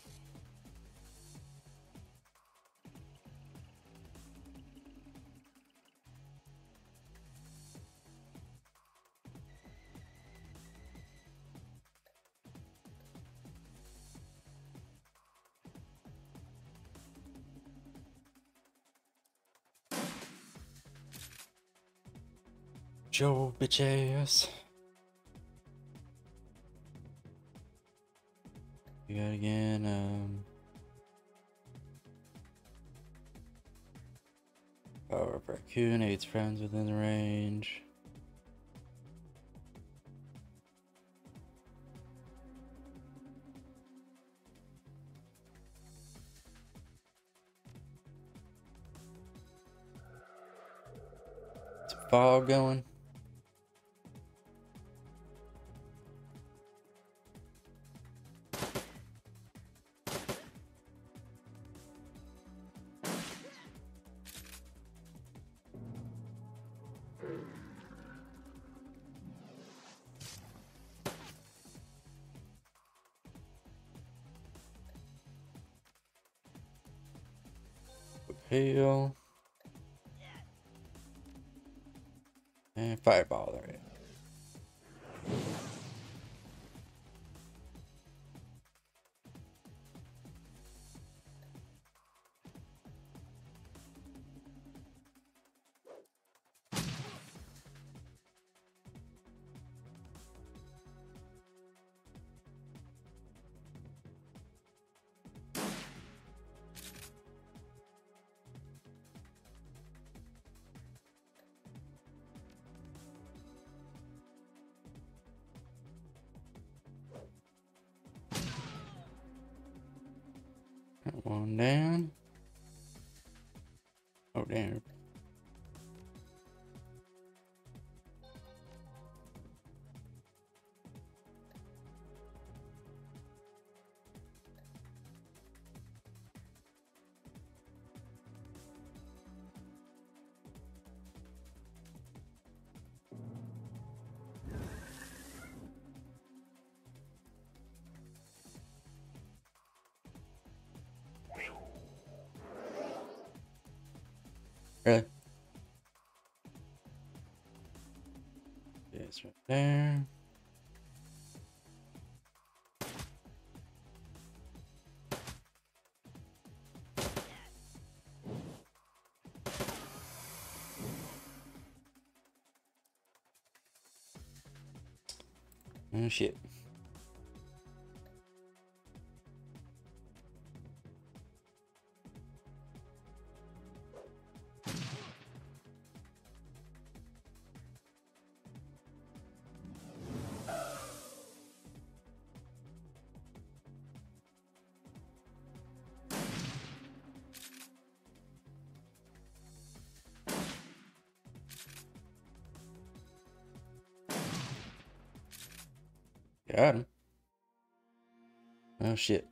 Joe bitch ass. We got again, Power Raccoon aids friends within the range. Is fog going? Hail. And fireball there. Got one down. Oh damn. Really? It's right there. Oh shit. Got him. Oh shit.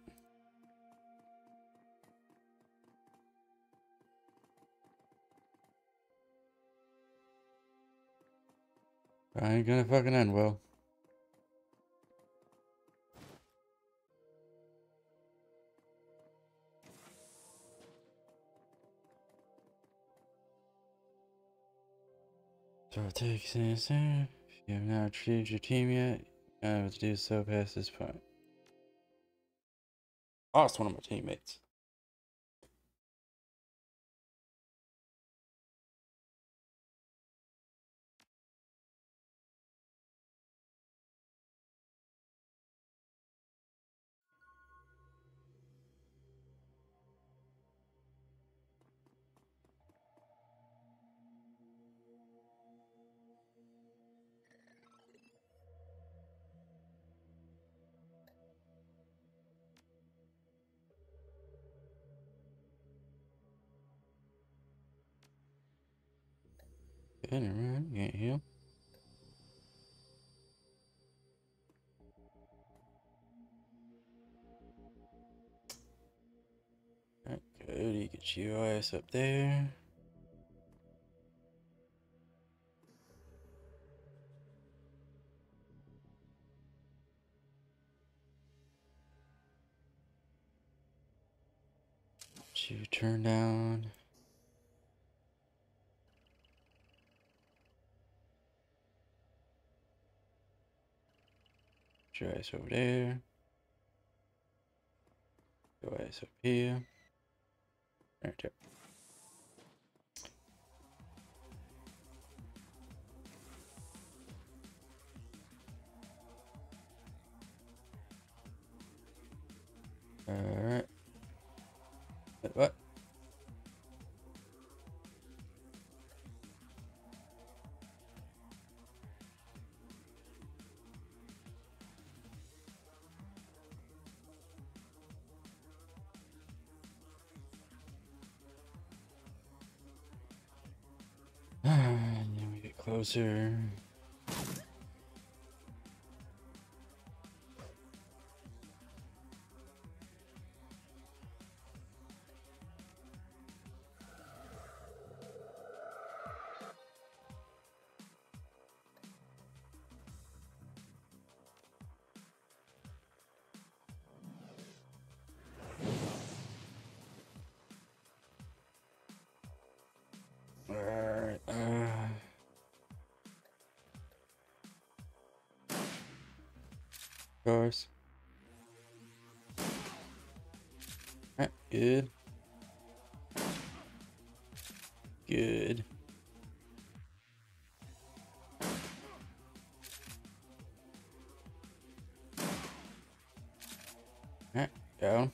I ain't gonna fucking end well. So I'll take this there. If you have not retrieved your team yet, you're not able to do so past this point. Lost one of my teammates. Okay, never mind. You can't heal. Alright, Cody, get your ass up there. to turn down. Put your ice over there. Go ice up here. Right there. Alright. Wait, what? And then we get closer. Alright, of course. Alright, good. Good. Alright, go.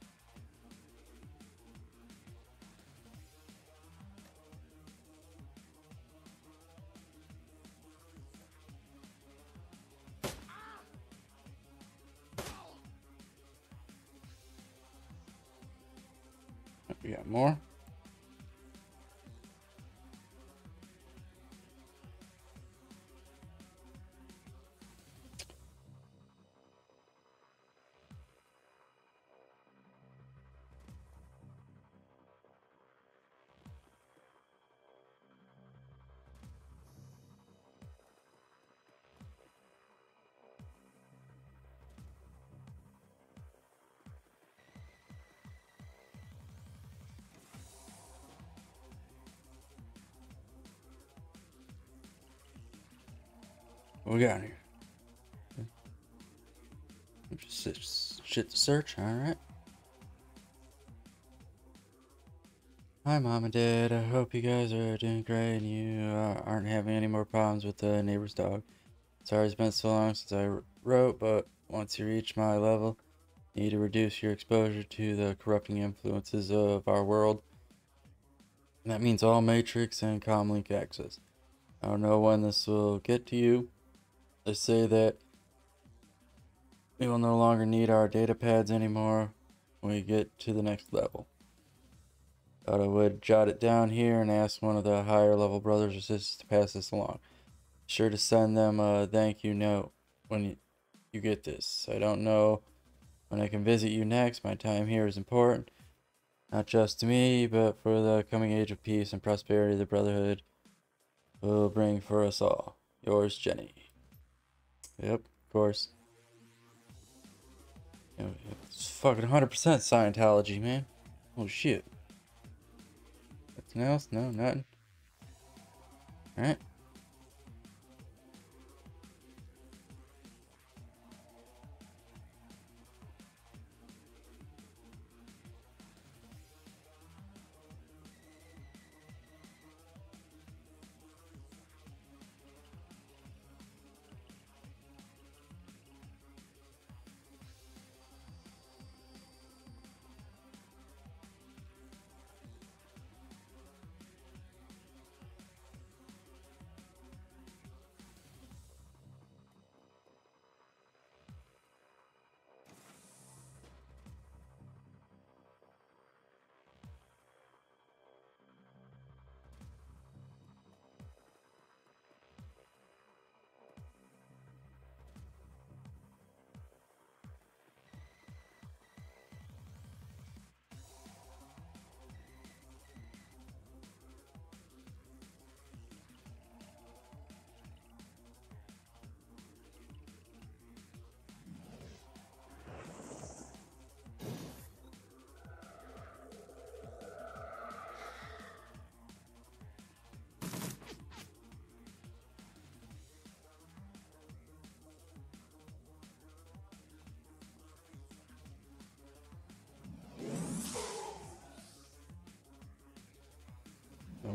We got more. What we got here? Just shit to search, alright. Hi Mom and Dad, I hope you guys are doing great and you aren't having any more problems with the neighbor's dog. Sorry it's been so long since I wrote, but once you reach my level, you need to reduce your exposure to the corrupting influences of our world. And that means all Matrix and Comlink access. I don't know when this will get to you. They say that we will no longer need our data pads anymore when we get to the next level. Thought I would jot it down here and ask one of the higher level brothers or sisters to pass this along. Be sure to send them a thank you note when you get this. I don't know when I can visit you next. My time here is important, not just to me, but for the coming age of peace and prosperity the Brotherhood will bring for us all. Yours, Jenny. Yep, of course. You know, it's fucking 100% Scientology, man. Oh shit. Nothing else? No, nothing. Alright.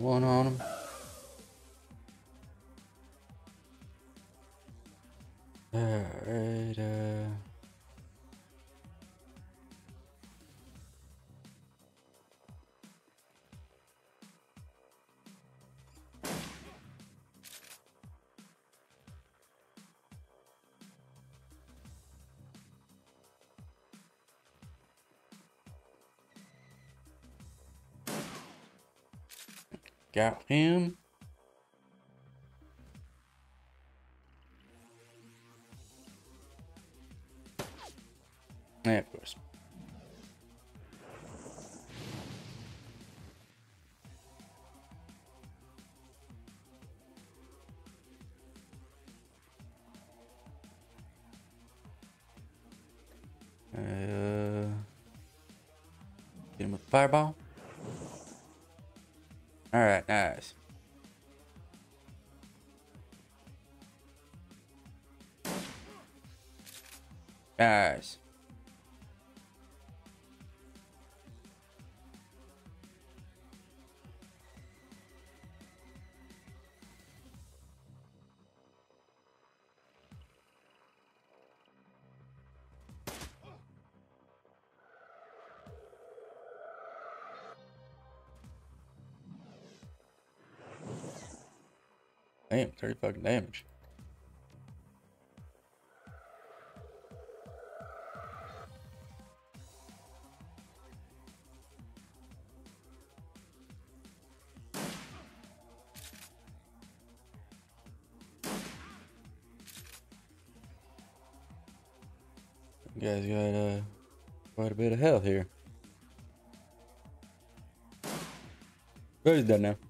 one on him. Alright, got him. Yeah, of course. Get him with the fireball. Alright, nice. Nice. Damn, 30 fucking damage. You guys got quite a bit of health here. Oh, he's dead now.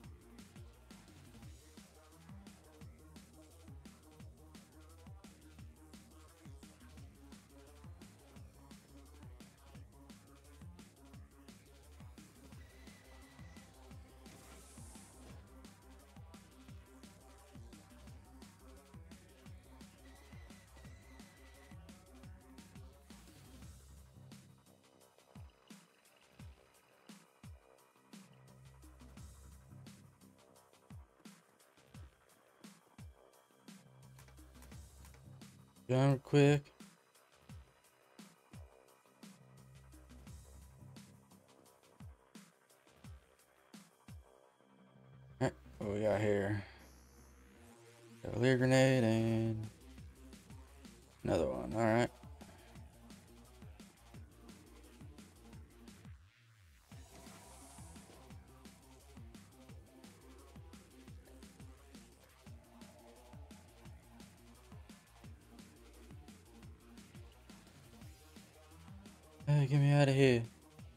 Down real quick. Alright, what we got here? Cavalier grenade and another one. Alright. Hey, get me out of here.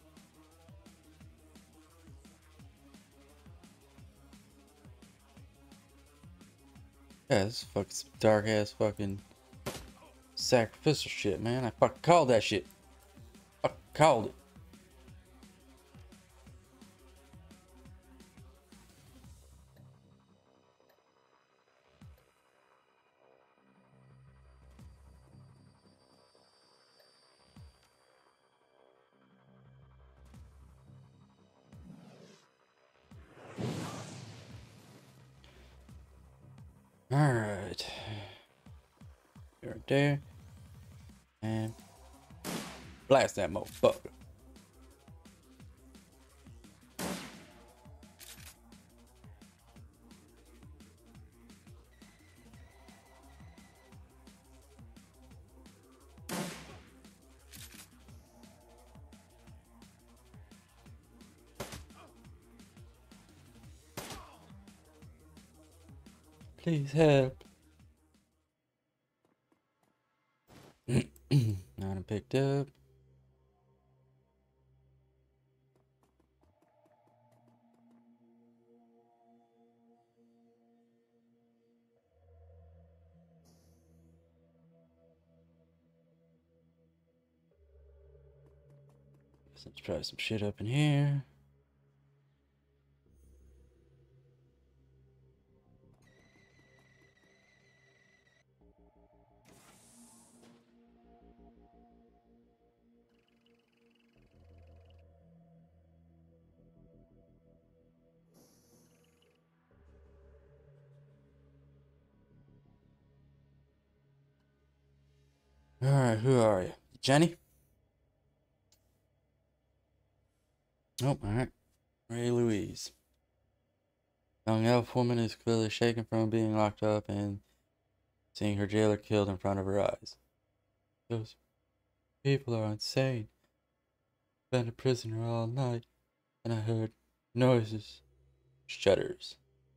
Yeah, this is fucking dark ass fucking sacrificial shit, man. I fucking called that shit. I called it. Alright. Right there. And blast that motherfucker. Please help. Item picked up. Let's try some shit up in here. Alright, who are you? Jenny? Oh, alright. Ray Louise. Young elf woman is clearly shaken from being locked up and seeing her jailer killed in front of her eyes. Those people are insane. Been a prisoner all night, and I heard noises, shudders.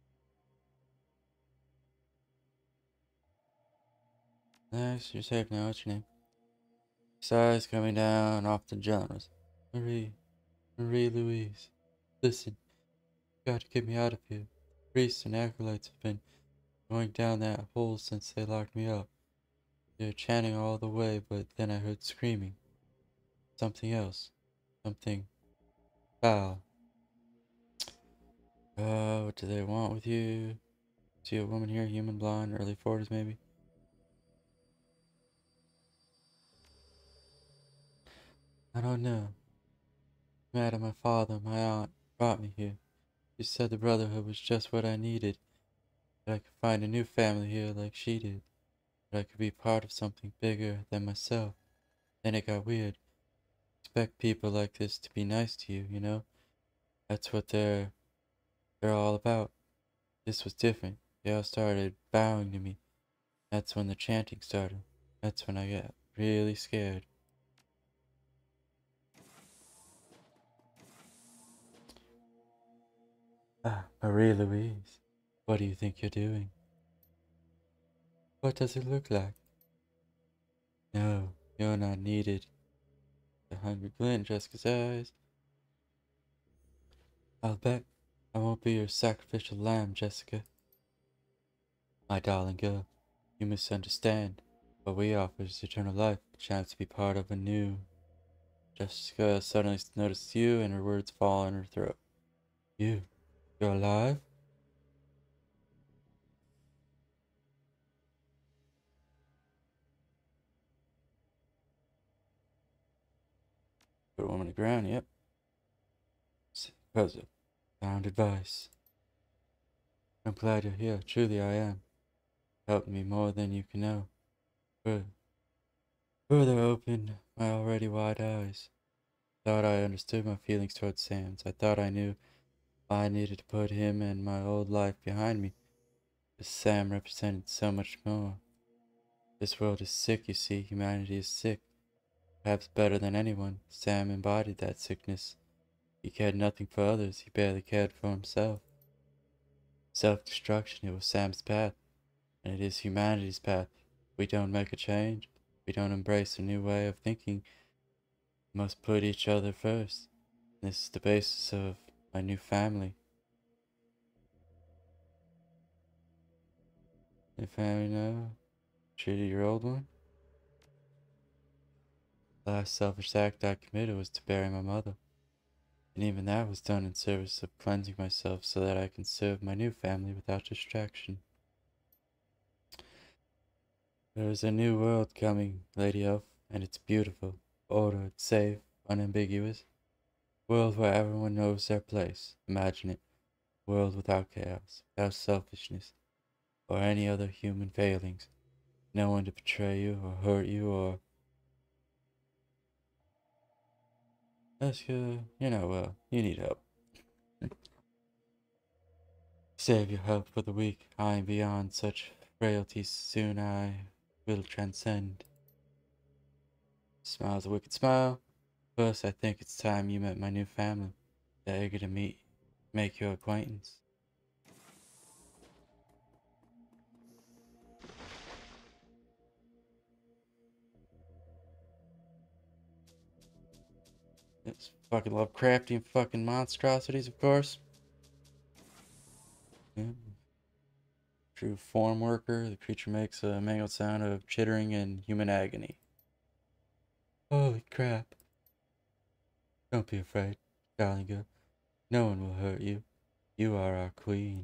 Nice, you're safe now. What's your name? Sighs coming down off the genres. Marie Louise. Listen, you got to get me out of here. Priests and acolytes have been going down that hole since they locked me up. They were chanting all the way, but then I heard screaming. Something else. Something foul. What do they want with you? See a woman here, human, blonde, early 40s maybe? I don't know. Mad at my father, my aunt brought me here. She said the brotherhood was just what I needed. That I could find a new family here like she did. That I could be part of something bigger than myself. Then it got weird. Expect people like this to be nice to you, you know? That's what they're all about. This was different. They all started bowing to me. That's when the chanting started. That's when I got really scared. Ah, Marie Louise, what do you think you're doing? What does it look like? No, you're not needed. The hungry glint in Jessica's eyes. I'll bet I won't be your sacrificial lamb, Jessica. My darling girl, you misunderstand. What we offer is eternal life, a chance to be part of a new. Jessica suddenly noticed you, and her words fall in her throat. You're alive? Put a woman to the ground, yep. Proposal. Sound advice. I'm glad you're here, truly I am. Helped me more than you can know. Fur- Further opened my already wide eyes. Thought I understood my feelings towards Sam's. I thought I knew I needed to put him and my old life behind me. But Sam represented so much more. This world is sick, you see. Humanity is sick. Perhaps better than anyone. Sam embodied that sickness. He cared nothing for others. He barely cared for himself. Self-destruction, it was Sam's path. And it is humanity's path. If we don't make a change, if we don't embrace a new way of thinking, we must put each other first. This is the basis of my new family. New family now? Treated your old one? The last selfish act I committed was to bury my mother. And even that was done in service of cleansing myself so that I can serve my new family without distraction. There is a new world coming, Lady Elf, and it's beautiful, ordered, safe, unambiguous. World where everyone knows their place. Imagine it. World without chaos, without selfishness, or any other human failings. No one to betray you or hurt you or ask you, well, you need help. Save your help for the weak. I am beyond such frailties. Soon I will transcend. Smiles a wicked smile. First, I think it's time you met my new family. They're eager to make your acquaintance. It's fucking Lovecraftian fucking monstrosities, of course. Yeah. True form worker, the creature makes a mangled sound of chittering and human agony. Holy crap. Don't be afraid, darling girl. No one will hurt you. You are our queen.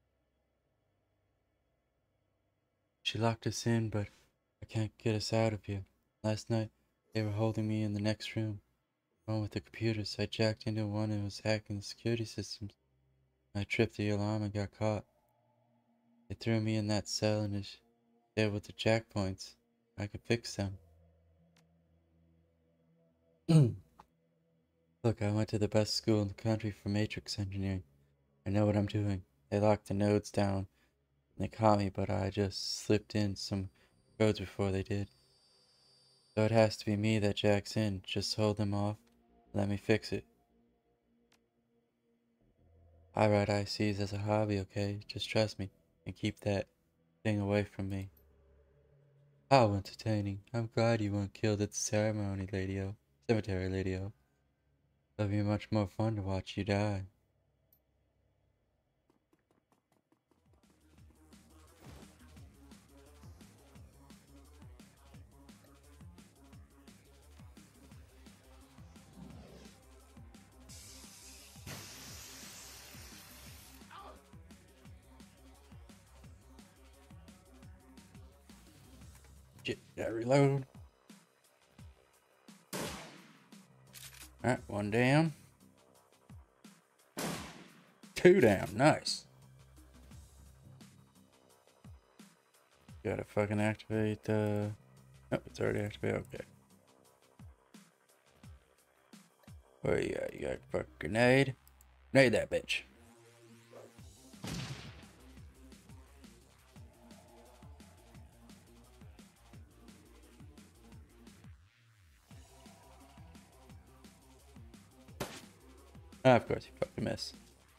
She locked us in, but I can't get us out of here. Last night, they were holding me in the next room, one with the computers. I jacked into one and was hacking the security systems. I tripped the alarm and got caught. They threw me in that cell and there with the jack points. I could fix them. Look, I went to the best school in the country for matrix engineering. I know what I'm doing. They locked the nodes down and they caught me, but I just slipped in some codes before they did. So it has to be me that jacks in. Just hold them off and let me fix it. I ride ICs as a hobby, okay? Just trust me and keep that thing away from me. How entertaining. I'm glad you weren't killed at the ceremony, Lady-O. Cemetery, Lady-O. It'll be much more fun to watch you die. Shit, gotta reload. Alright, one down. Two down, nice. Gotta fucking activate the... Nope, it's already activated, okay. Where you at? You got a fucking grenade? Grenade that bitch. Ah, of course you fucking miss.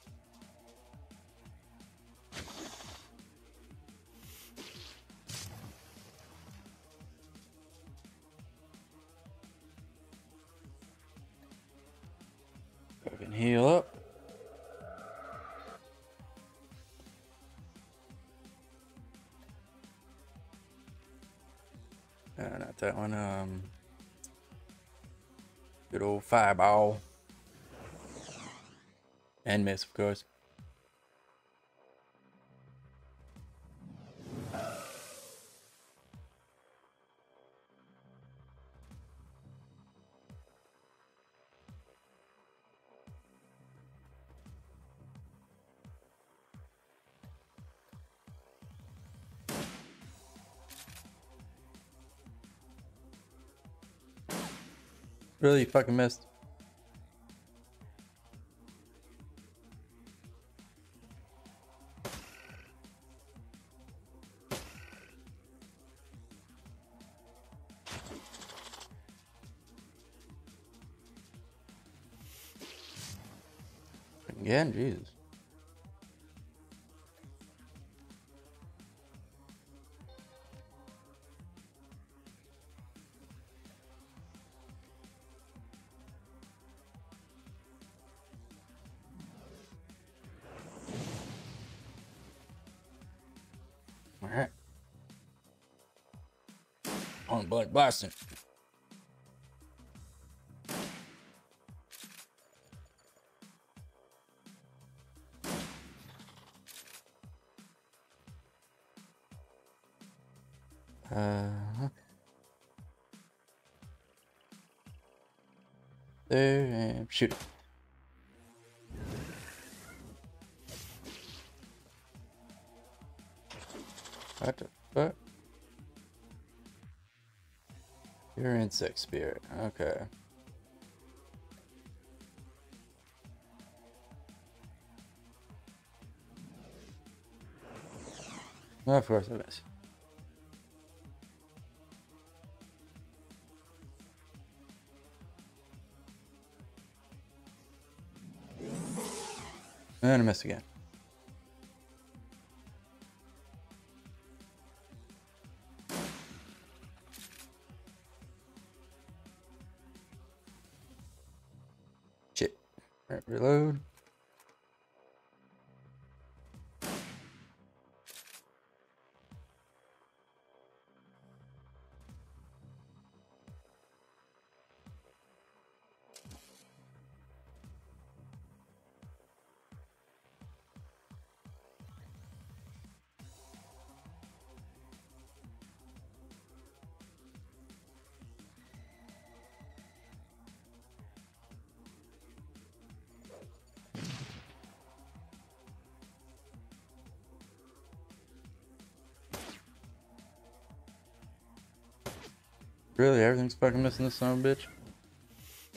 Fucking heal up. Not that one, good old fireball. And miss, of course. Really, you fucking missed. Again, Jesus. Alright. On blood blasting. There and shoot. What the fuck? You're insect spirit. Okay. Well, of course I miss. And I missed again. Shit. Alright, reload. Really, everything's fucking missing this son of a bitch?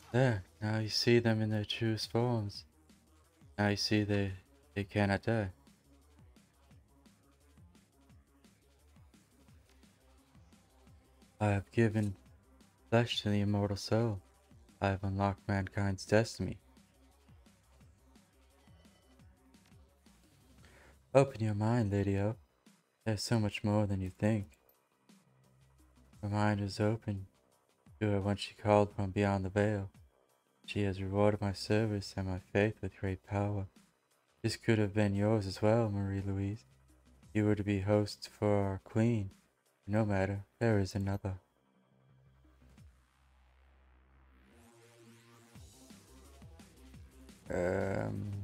There, now you see them in their truest forms. Now you see they cannot die. I have given flesh to the immortal soul. I have unlocked mankind's destiny. Open your mind, Lady O. There's so much more than you think. Her mind is open to her when she called from beyond the veil. She has rewarded my service and my faith with great power. This could have been yours as well, Marie-Louise. You were to be host for our queen. No matter, there is another. Um...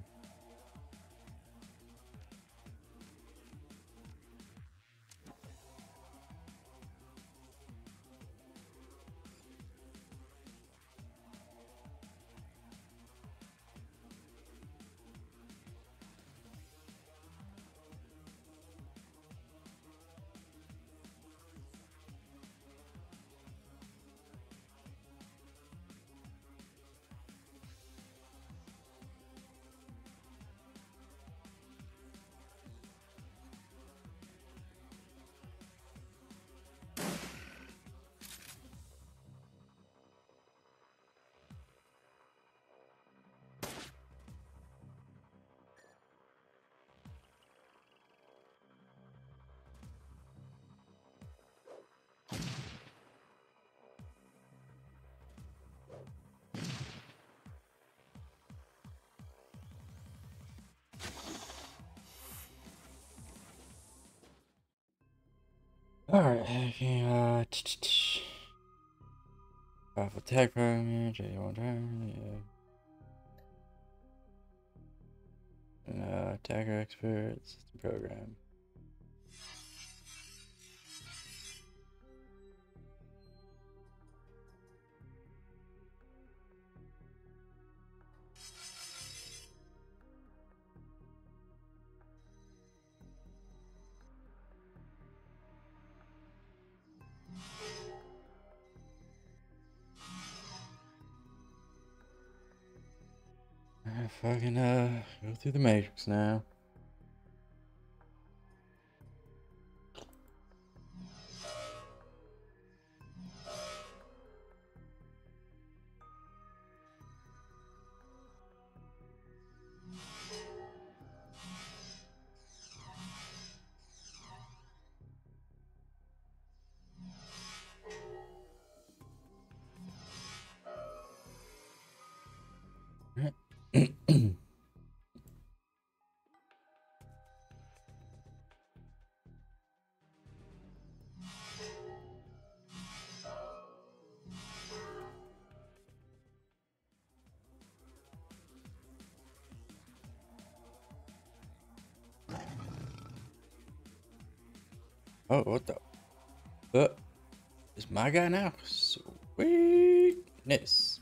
Alright, okay, powerful attack program, J1 turn, yeah. Attacker expert, system program. Fucking, go through the matrix now. Oh, what the? It's my guy now. Sweetness.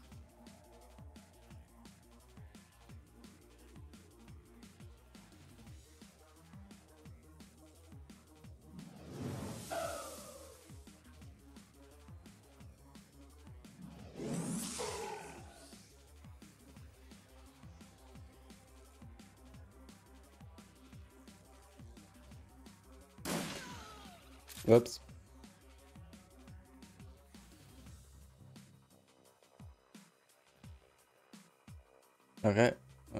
Whoops. Okay. Oh.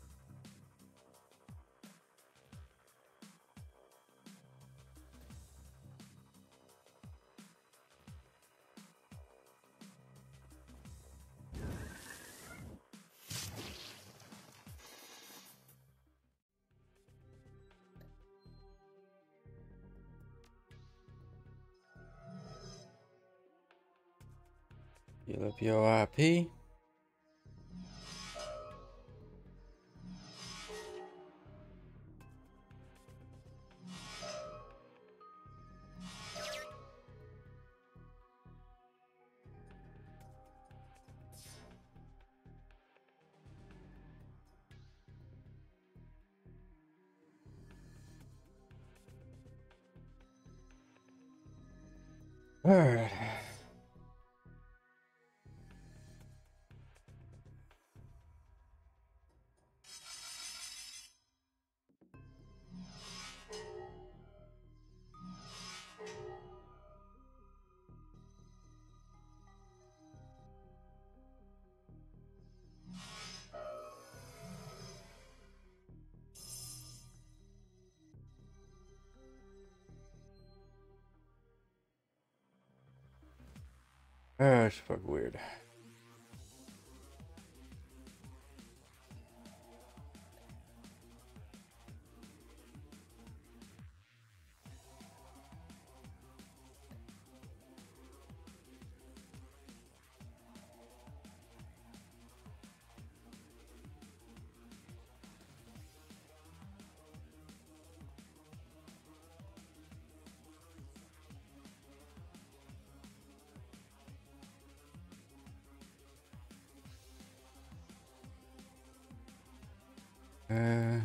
Heal up your IP. Alright. It's fucking weird. Uh,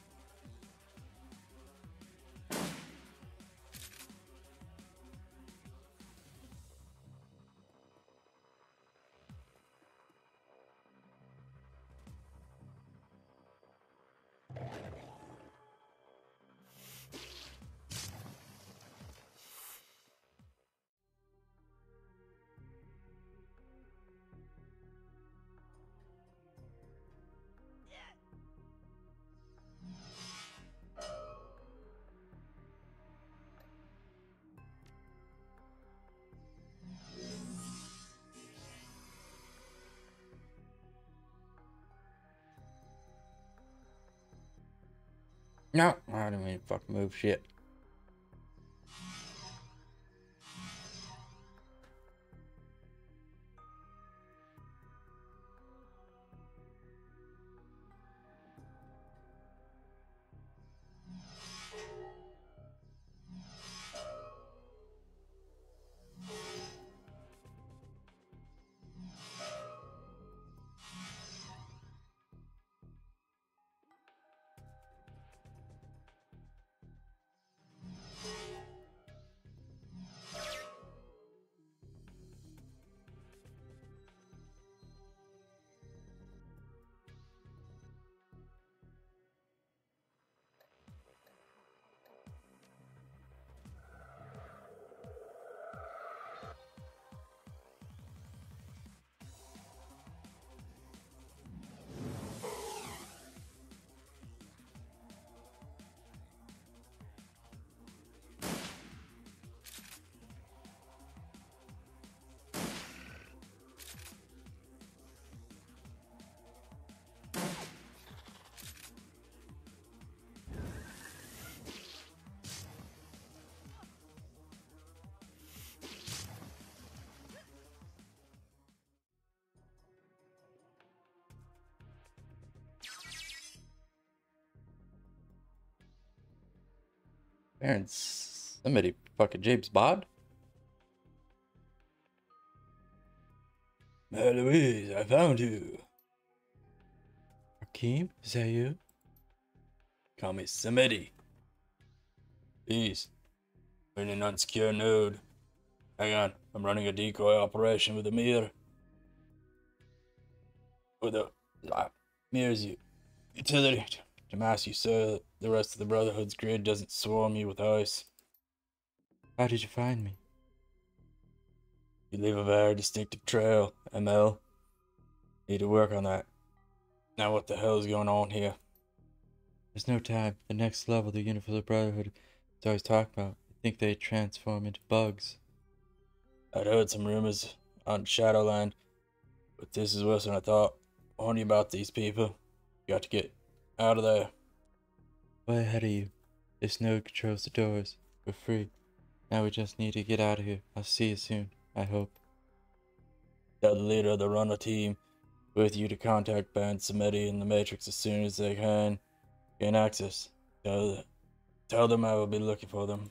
no, I didn't mean to fucking move shit. Parents, somebody fucking James Bond? Louise, I found you. Akeem, is that you? Call me Samedi. Please. We're in an unsecure node. Hang on, I'm running a decoy operation with Amir. With a Amir's utility to mask you so the rest of the Brotherhood's grid doesn't swarm you with ice. How did you find me? You leave a very distinctive trail, ML. Need to work on that. Now what the hell is going on here? There's no time. The next level the Universal Brotherhood is always talking about. I think they transform into bugs. I'd heard some rumors on Shadowland, but this is worse than I thought. Warn you about these people. You got to get out of there. Way ahead of you. This node controls the doors. We're free. Now we just need to get out of here. I'll see you soon, I hope. Tell the leader of the runner team with you to contact Band Samedi and the Matrix as soon as they can gain access. Tell them I will be looking for them.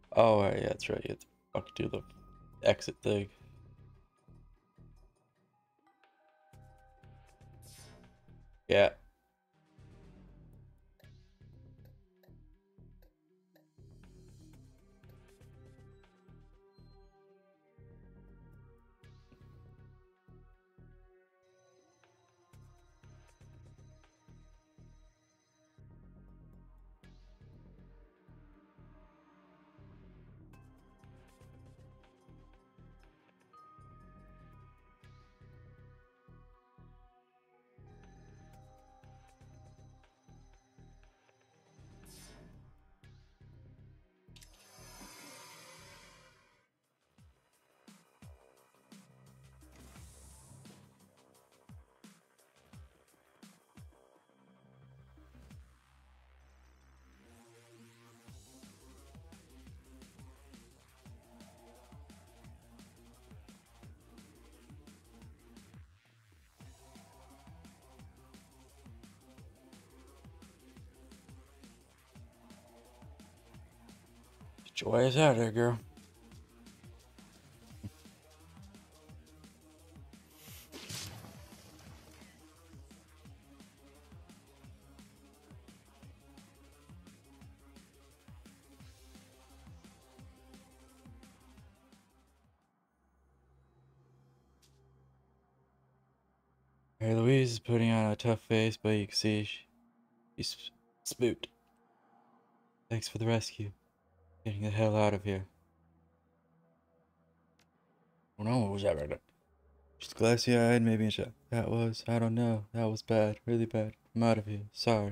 Oh, right, yeah, that's right. You have to fucking do the exit thing. Yeah. Get your ass out of there, girl. Mary Louise is putting on a tough face, but you can see she's spooked. Thanks for the rescue. Getting the hell out of here. Oh no, what was that right there? She's glassy-eyed, maybe in shock. That was, I don't know. That was bad, really bad. I'm out of here. Sorry.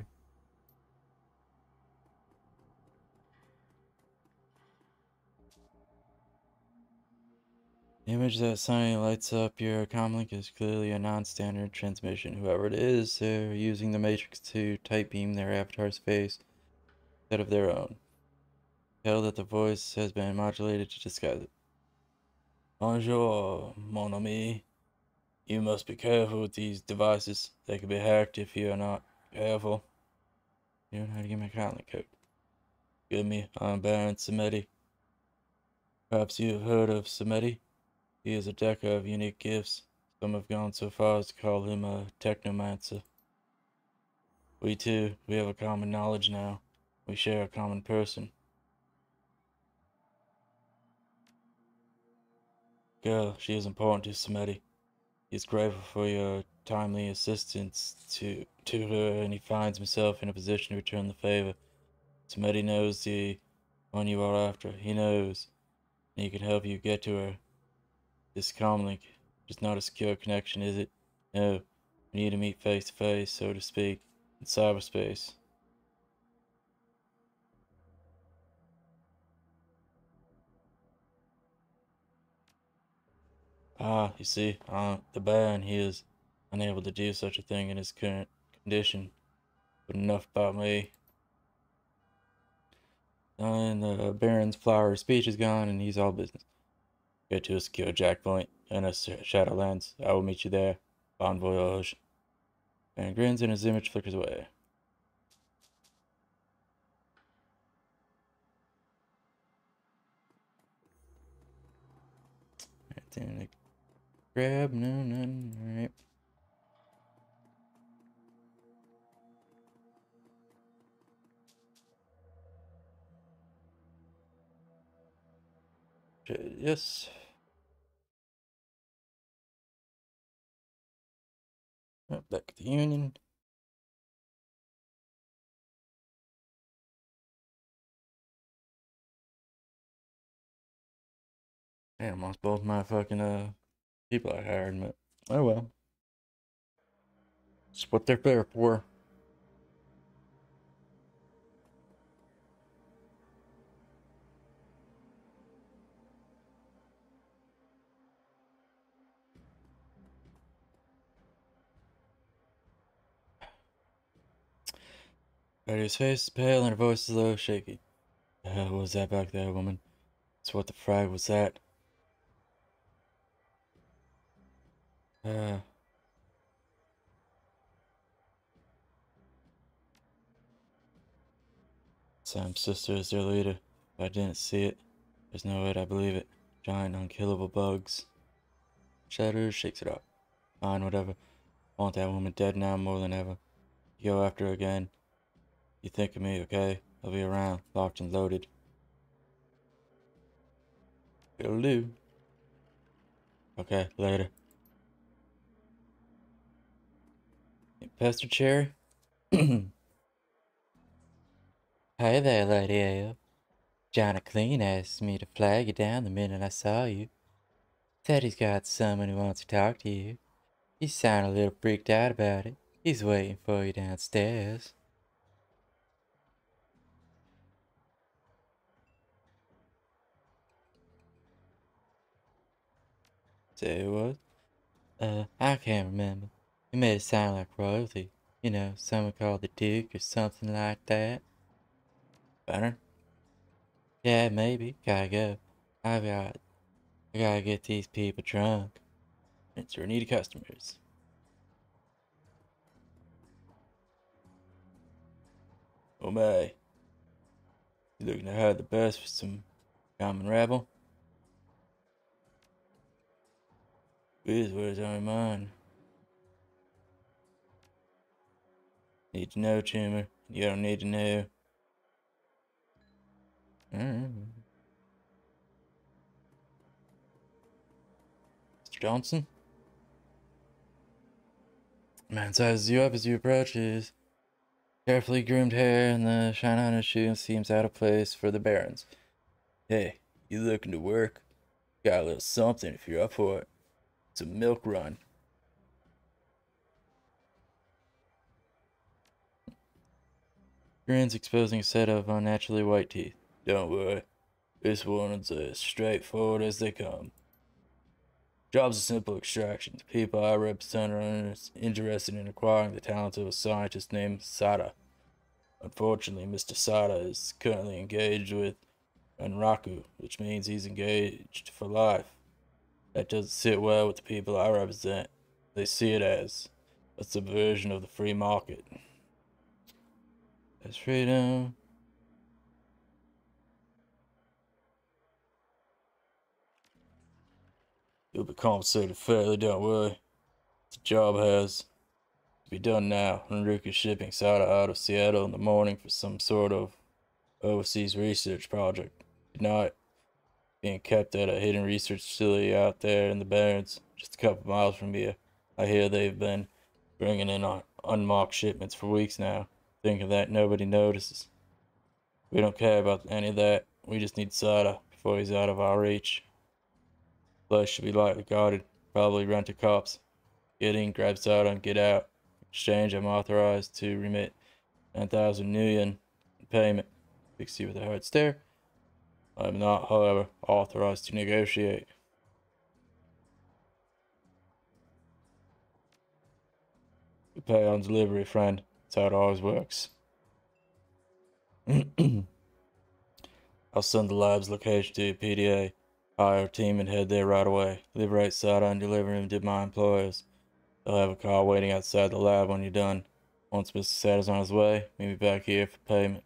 The image that suddenly lights up your comlink is clearly a non-standard transmission. Whoever it is, they're using the Matrix to tight beam their avatar's face instead of their own. Tell that the voice has been modulated to disguise it. Bonjour, mon ami. You must be careful with these devices. They can be hacked if you are not careful. You don't know how to get my comlink code. Give me, I'm Baron Samedi. Perhaps you have heard of Samedi? He is a decker of unique gifts. Some have gone so far as to call him a technomancer. We too, we have a common knowledge now. We share a common person. Girl, she is important to Samedi. He is grateful for your timely assistance to her, and he finds himself in a position to return the favor. Samedi knows the one you are after. He knows, and he can help you get to her. This comlink is not a secure connection, is it? No, we need to meet face to face, so to speak, in cyberspace. Ah, you see, the Baron, he is unable to do such a thing in his current condition. But enough about me. And the Baron's flowery speech is gone, and he's all business. Get to a secure jackpoint in a Shadowlands. I will meet you there. Bon voyage. And grins and his image flickers away. Then grab, no, none, alright. Yes. Back at the Union. Damn, lost both my fucking people I hired, but oh well. It's what they're there for. Betty's face is pale and her voice is low, shaky. The hell was that back there, woman? So what the frag was that? Uh, Sam's sister is their leader. I didn't see it. There's no way I believe it. Giant, unkillable bugs. Shatter shakes it up. Fine, whatever. I want that woman dead now more than ever. You go after her again. You think of me, okay? I'll be around, locked and loaded. It'll do. Okay, later. Hey, Pastor Cherry? Hey there, Lady Ale. Johnny Clean asked me to flag you down the minute I saw you. Said he's got someone who wants to talk to you. You sound a little freaked out about it. He's waiting for you downstairs. Say what? I can't remember. He made it sound like royalty. You know, someone called the Duke or something like that. Better? Yeah, maybe. Gotta go. I got I gotta get these people drunk. It's for needy customers. Oh my. You looking to hide the best for some common rabble? Here's what's on my mind. Need to know, Trimmer. You don't need to know. Mr. Johnson? Man sizes you up as you approach. His carefully groomed hair and the shine on his shoes seems out of place for the Barons. Hey, you looking to work? Got a little something if you're up for it. It's a milk run. Grins exposing a set of unnaturally white teeth. Don't worry. This one's as straightforward as they come. Job's a simple extraction. The people I represent are interested in acquiring the talents of a scientist named Sada. Unfortunately, Mr. Sada is currently engaged with Ranraku, which means he's engaged for life. That doesn't sit well with the people I represent. They see it as a subversion of the free market. That's freedom. You'll be compensated fairly, don't worry. The job has to be done now. Ranraku's shipping Sada out of Seattle in the morning for some sort of overseas research project. Good night. Being kept at a hidden research facility out there in the Barrens, just a couple miles from here. I hear they've been bringing in unmarked shipments for weeks now. Thinking that nobody notices. We don't care about any of that. We just need Sada before he's out of our reach. Place should be lightly guarded. Probably run to cops. Get in, grab Sada, and get out. In exchange, I'm authorized to remit 9,000 nuyen in payment. Fix you with a hard stare. I am not, however, authorized to negotiate. We pay on delivery, friend. That's how it always works. I'll send the lab's location to your PDA. Hire a team and head there right away. Liberate Sada and deliver him to my employers. They'll have a car waiting outside the lab when you're done. Once Mr. Sada's on his way, meet me back here for payment.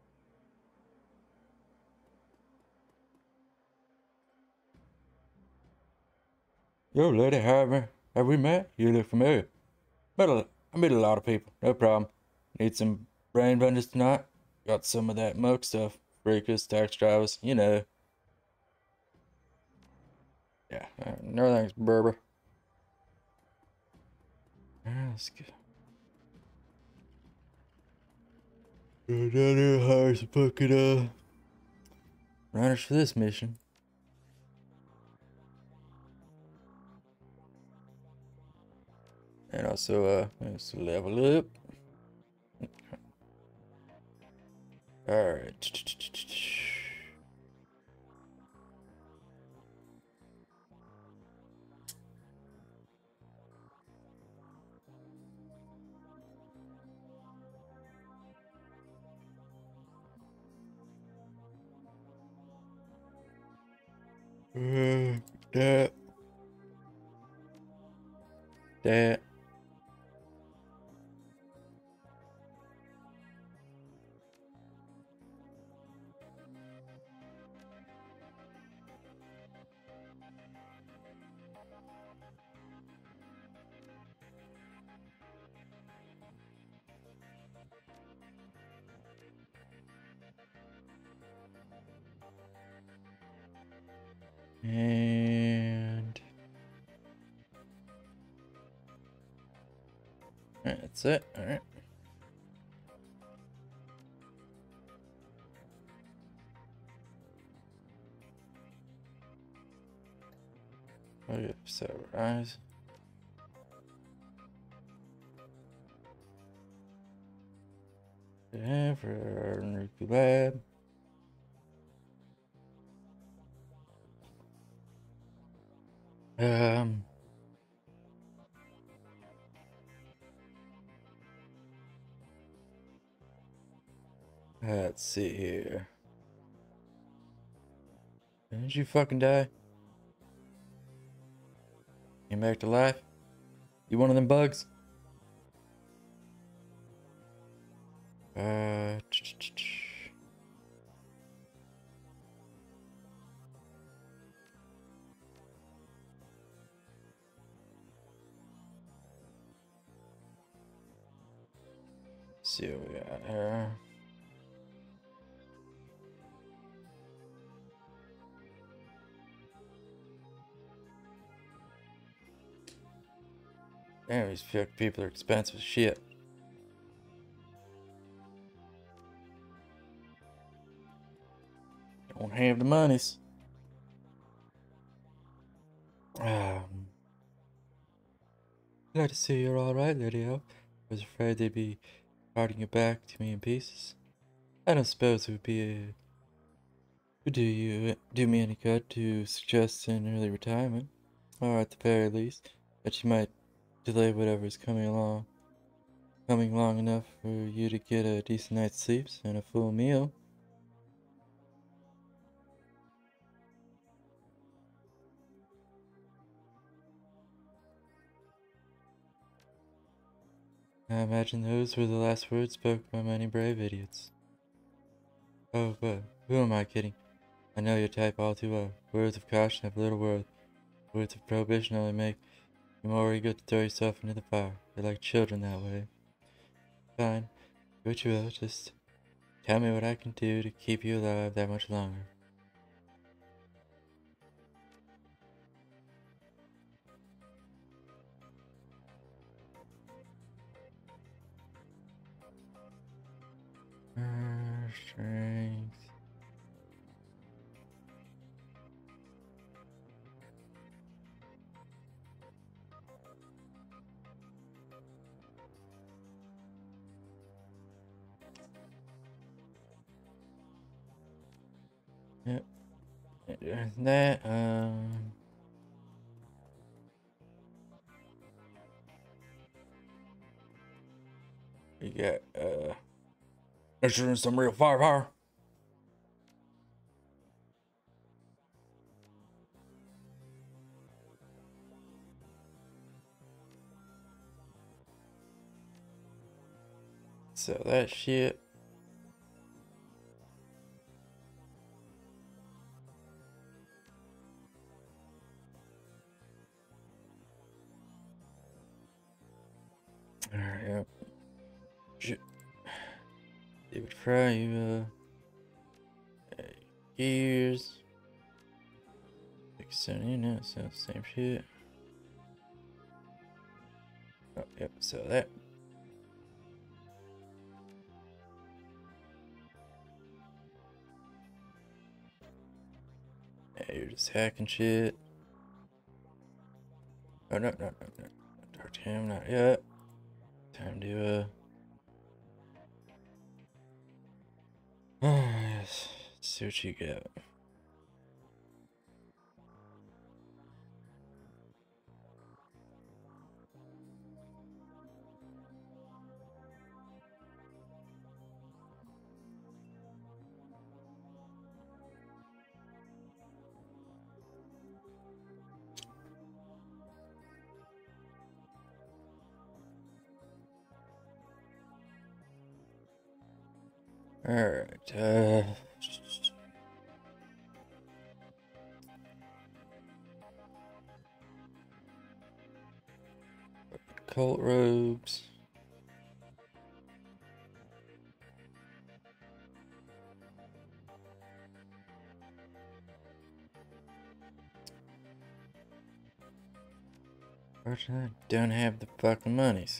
Yo, lady, have we met? You look familiar. I meet a lot of people, no problem. Need some brain benders tonight? Got some of that milk stuff. Freakers, tax drivers, you know. Yeah, no thanks, Berber. Let's go. Go down there and hire some fucking, runners for this mission. And also, let's level up. Alright. That. That. And that's it. All right. Okay, so rise. For Nuclear Lab. Let's see here. Didn't you fucking die? Came back to life? You one of them bugs? See what we got here. Damn, these people are expensive as shit. Don't have the monies. Glad to see you're alright, Lydia. I was afraid they'd be carting you back to me in pieces. I don't suppose it would do me any good to suggest an early retirement, or at the very least, that you might delay whatever's coming long enough for you to get a decent night's sleep and a full meal. I imagine those were the last words spoken by many brave idiots. Oh, but who am I kidding? I know your type all too well. Words of caution have little worth. Words of prohibition only make you more eager to throw yourself into the fire. You're like children that way. Fine, do what you will, just tell me what I can do to keep you alive that much longer. Strength. Yep. That, you got, measuring some real firepower. So that shit. Alright, yep. Shit. David Fry, you, gears. 670, no, so same shit. Oh, yep, so that. Yeah, you're just hacking shit. Oh, no. Talk to him, not yet. Time to, yes. Let's see what you get. Alright, cult robes. Fortunately, I don't have the fucking monies.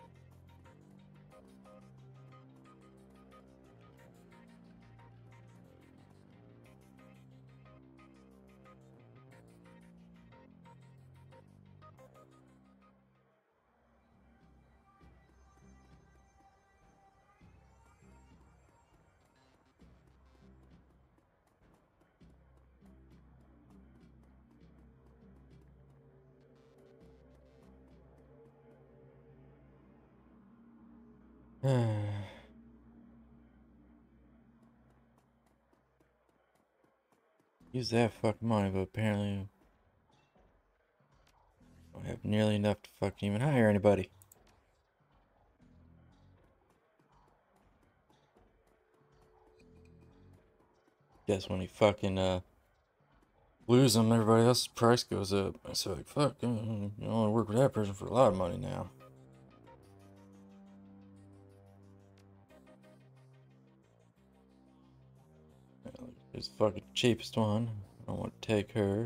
Use that fucking money, but apparently I don't have nearly enough to fucking even hire anybody. Guess when you fucking lose them, everybody else's price goes up. It's like, fuck, you only work with that person for a lot of money now. It's the fucking cheapest one. I don't want to take her.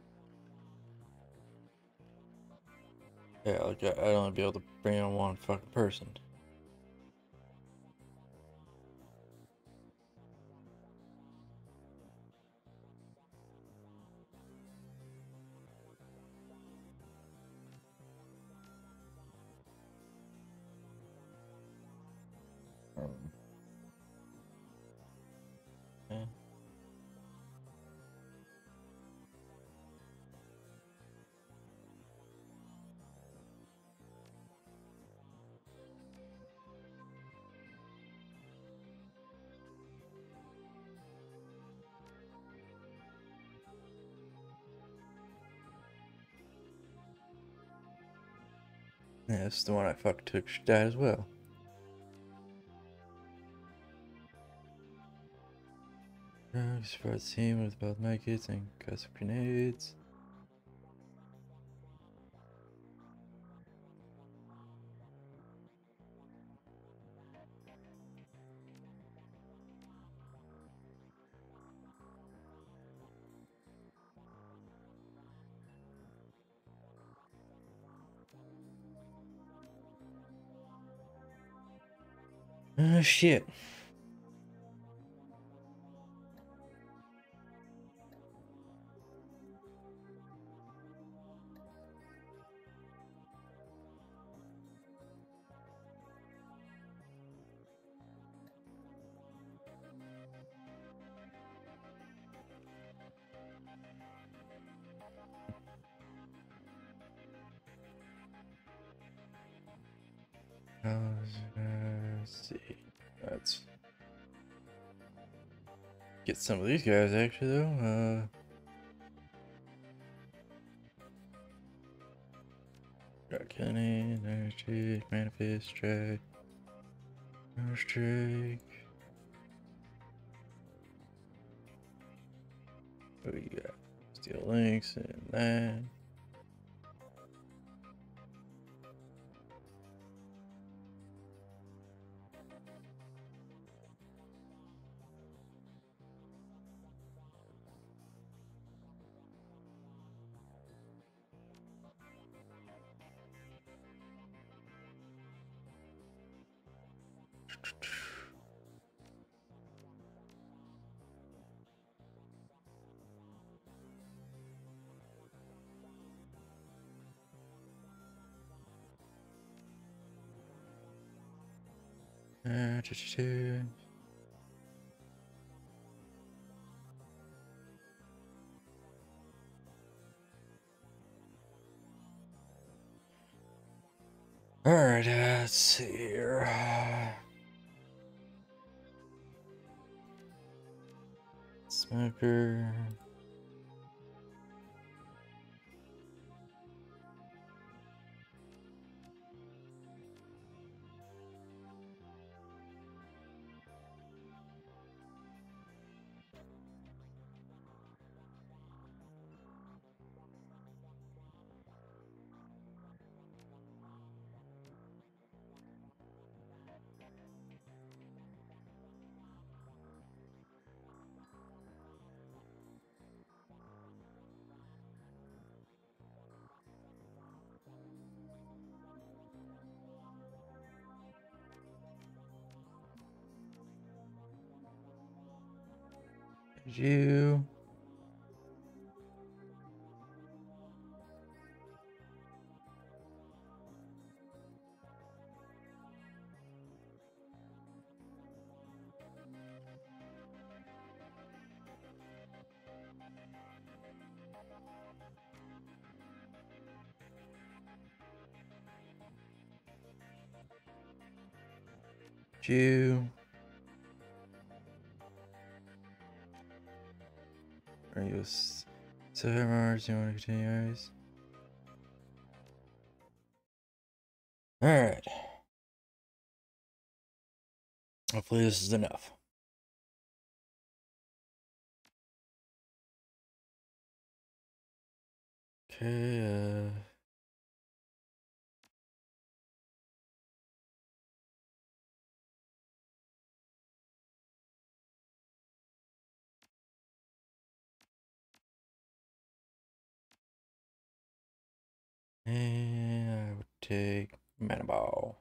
Yeah, like I'd only be able to bring on one fucking person. Yeah. Yeah, this is the one I fucking took. She died as well. Drugs for the team with both medkits and custom grenades. Shit. Let's see. Let's get some of these guys actually though. Kenny, Energy, Manifest, Strike, Strike. What do you got? Steel Links and that. Alright, let's see here. Smoker. You. You. Are you so Mars? You want to continue, guys? All right. Hopefully this is enough. Okay. And I would take Mana Ball.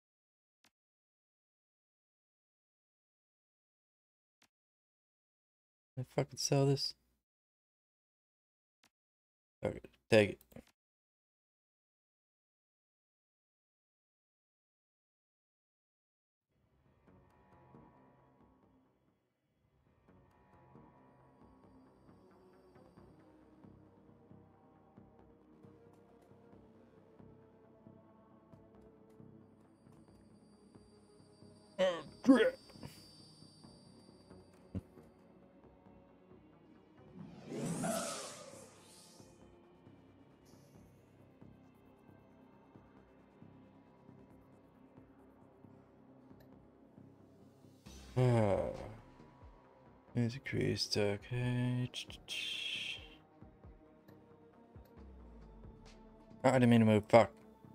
Can I fucking sell this? Okay, take it. Oh, crap. Music increased, okay. Oh, I didn't mean to move, fuck.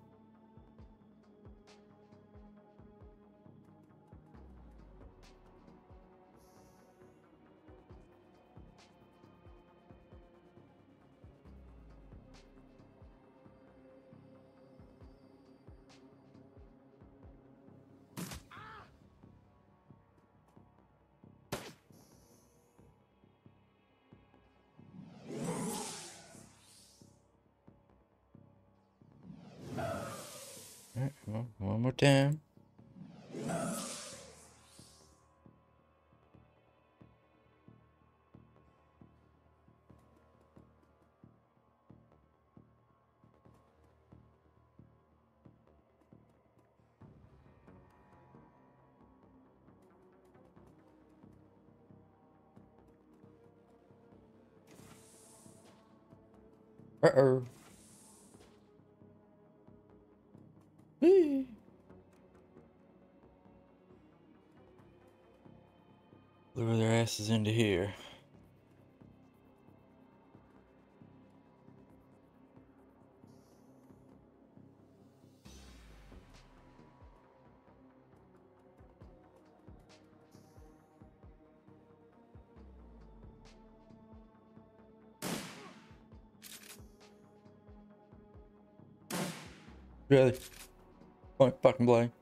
Alright, one more time. Uh-oh. Whee. Lure their asses into here. Really? Point fucking blank.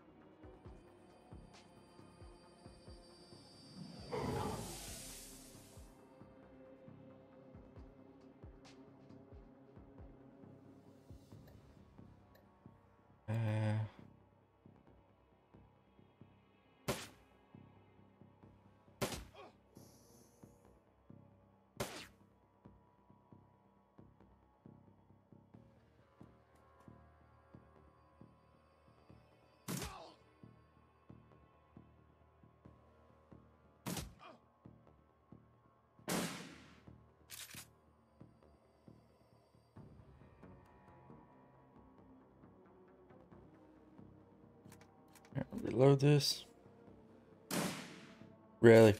Reload this. Really?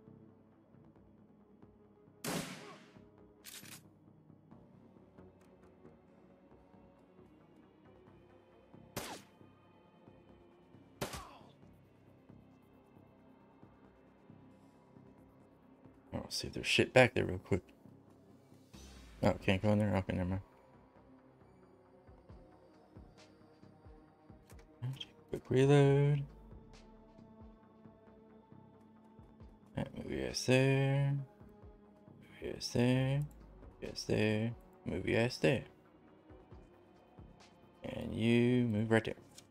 I'll see if there's shit back there real quick. Oh, can't go in there? Okay, never mind. Quick reload. Alright, move your ass there. Move your ass there. Move your ass there. Move your ass there. And you move right there.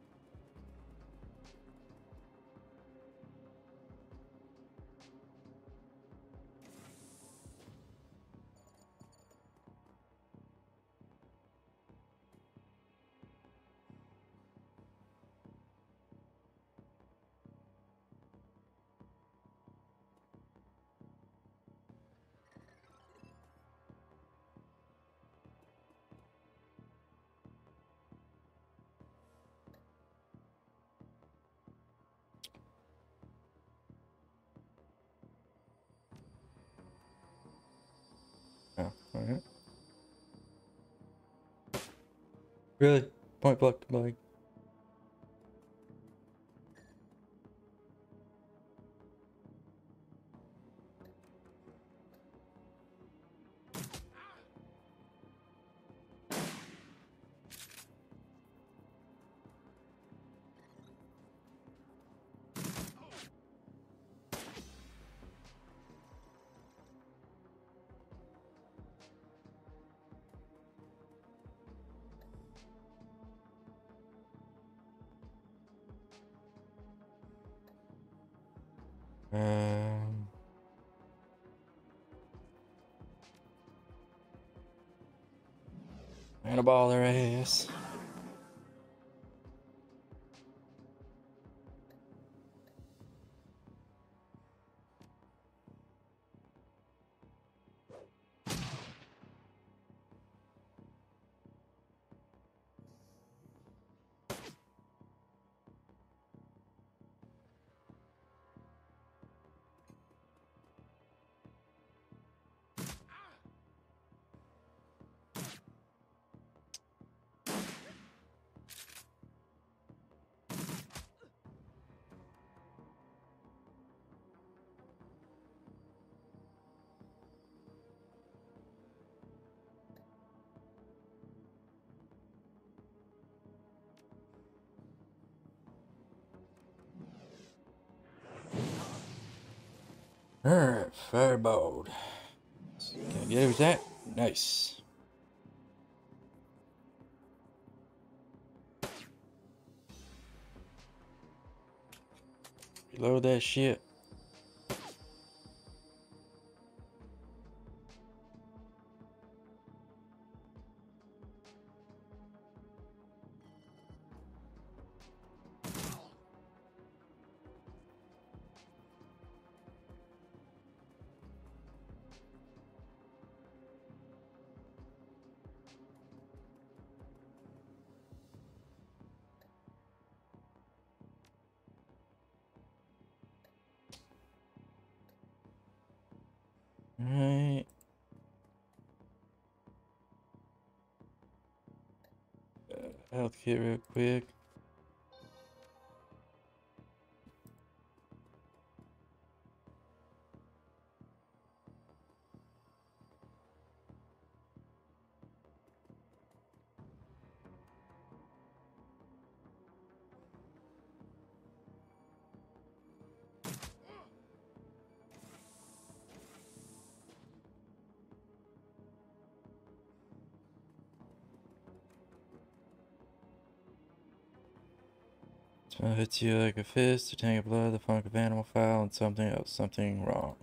Oh, alright. Really? Point blank, like. Um. And a ball their ass. Alright, fireball. Can I get over that? Nice. Reload that shit. Alright. Health kit real quick. Smell hits you like a fist, a tank of blood, the funk of animal foul, and something else. Something wrong.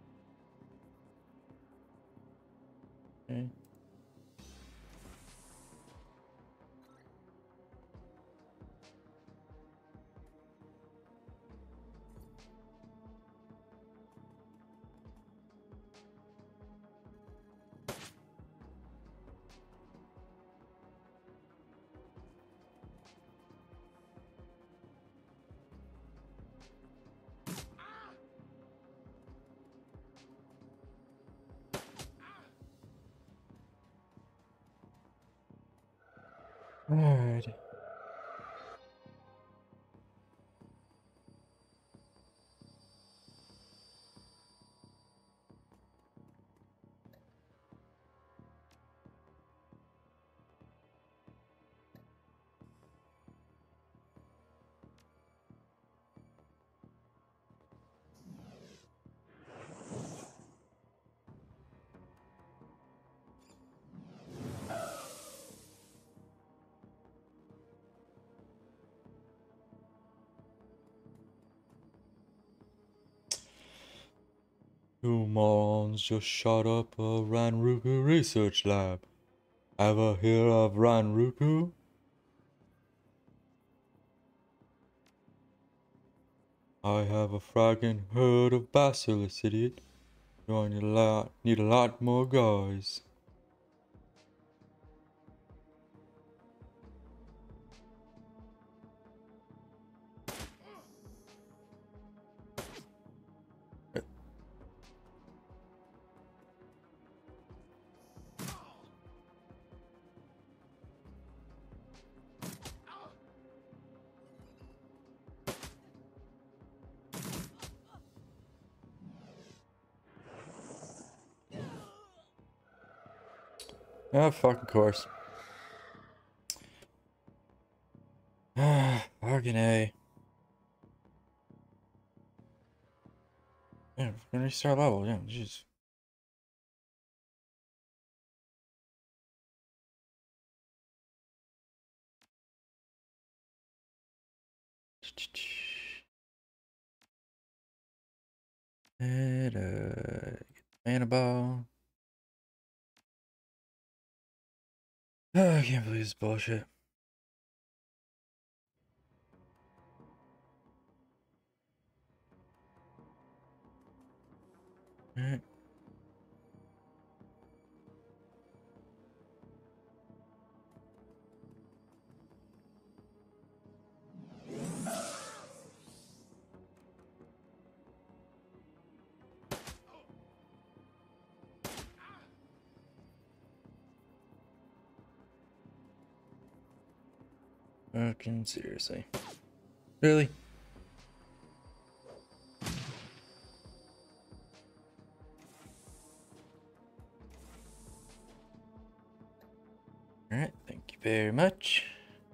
Okay. Alright. You morons just shot up a Ranruku research lab. Ever hear of Ranruku? I have a fragging herd of basilisk, idiot. You need a lot more guys. Oh, fucking course. Fucking A. Yeah, we're gonna restart level, yeah, jeez. And, get mana ball. Oh, I can't believe this bullshit. Alright. Fucking seriously. Really? Alright, thank you very much.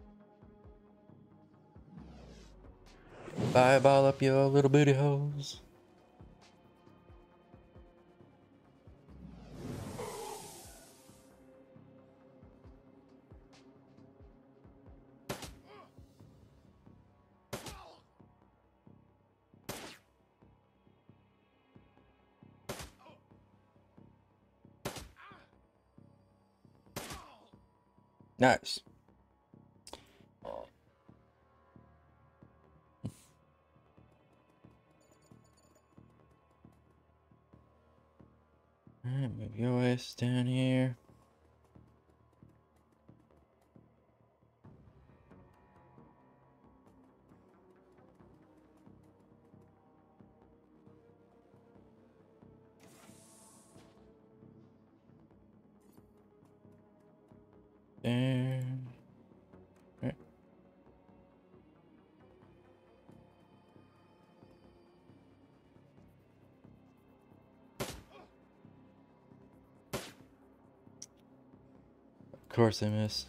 Fireball up your little booty holes. Nice. Alright, move your ass down here. There. Alright. Of course I miss.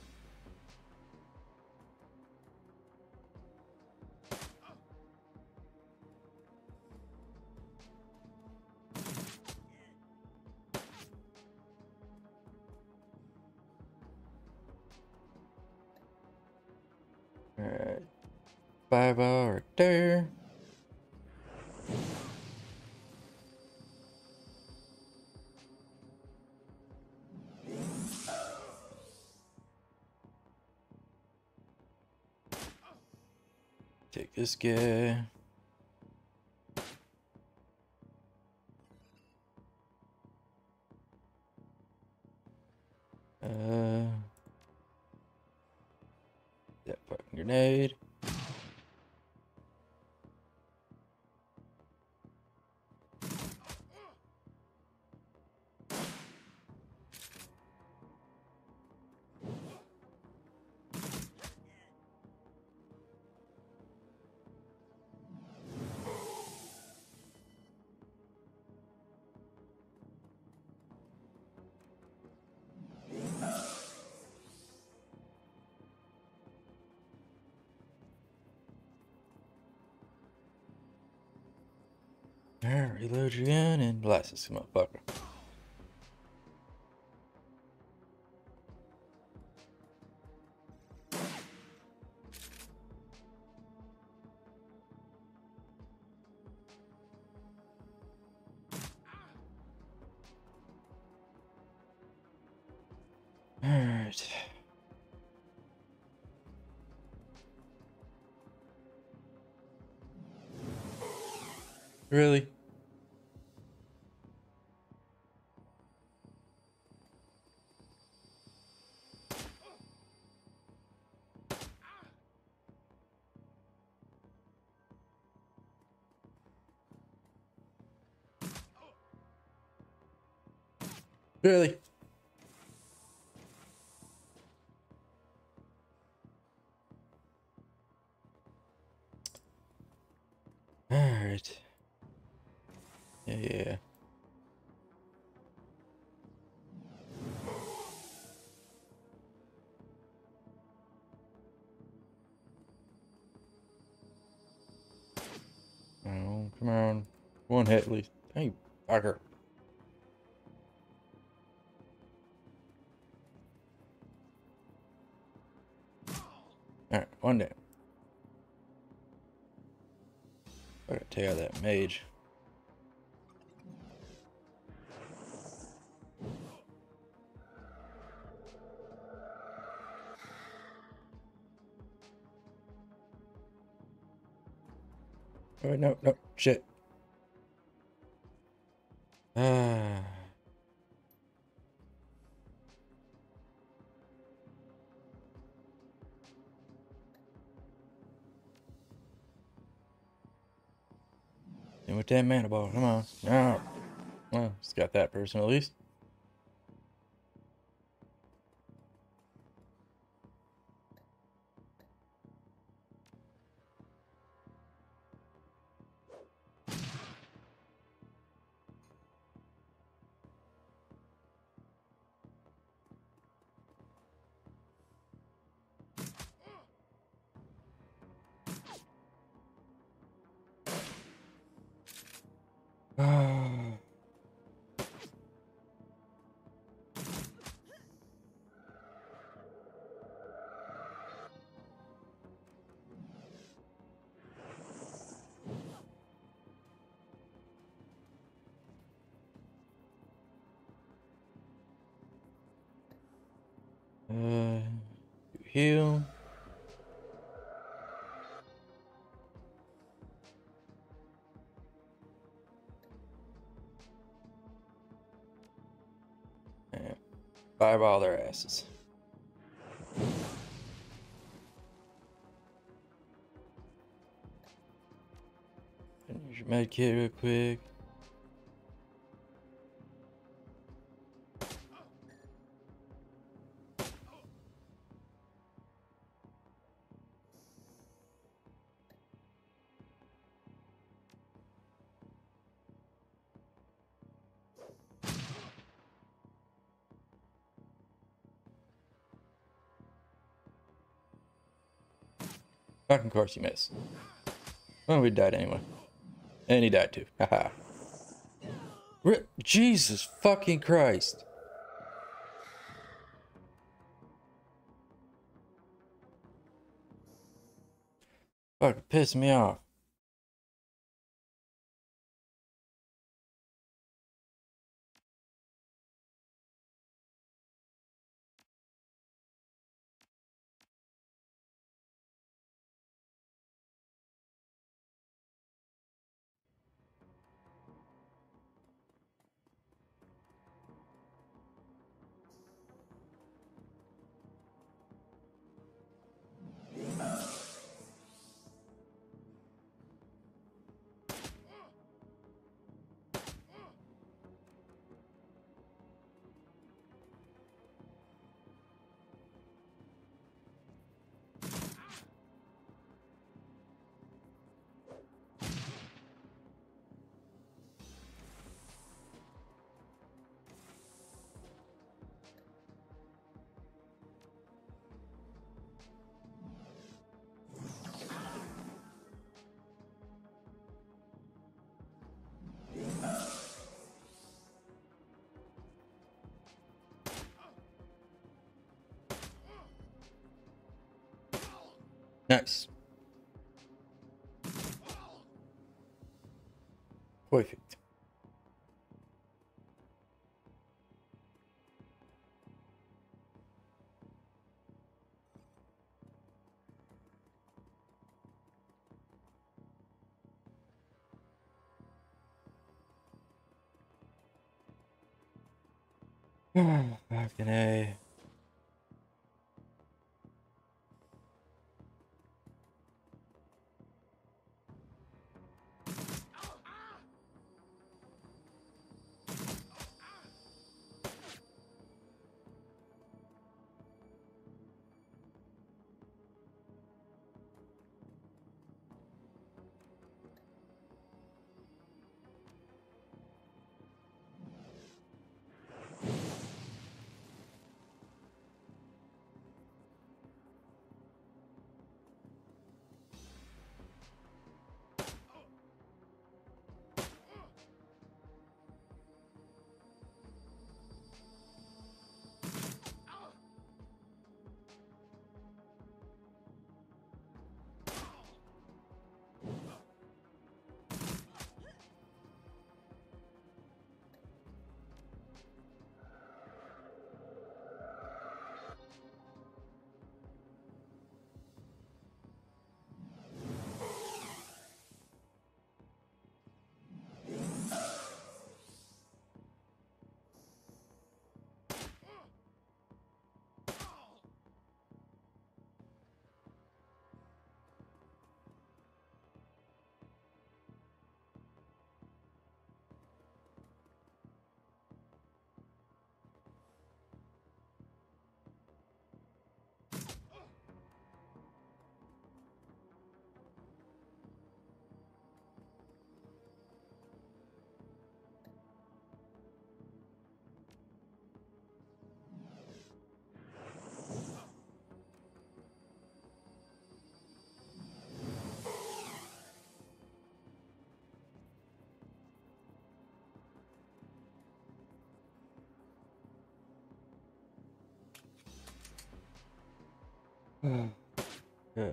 Alright. Fireball right there. Take this guy. That fucking grenade. Alright, reload your gun and blast this motherfucker. Alright. Really? Really? Alright. Yeah. Oh, come on. One hit at least. Hey, fucker. Alright, one down. I gotta take out that mage. Oh, no, shit. Ah. And with that mana ball, come on. No. Well, it's got that person at least. Ah. Heal. And fireball their asses. Use your med kit real quick. Fucking course you miss. Well, we died anyway. And he died too. Haha. Jesus fucking Christ. Fucking piss me off. Nice. Perfect. Fucking A. Yeah.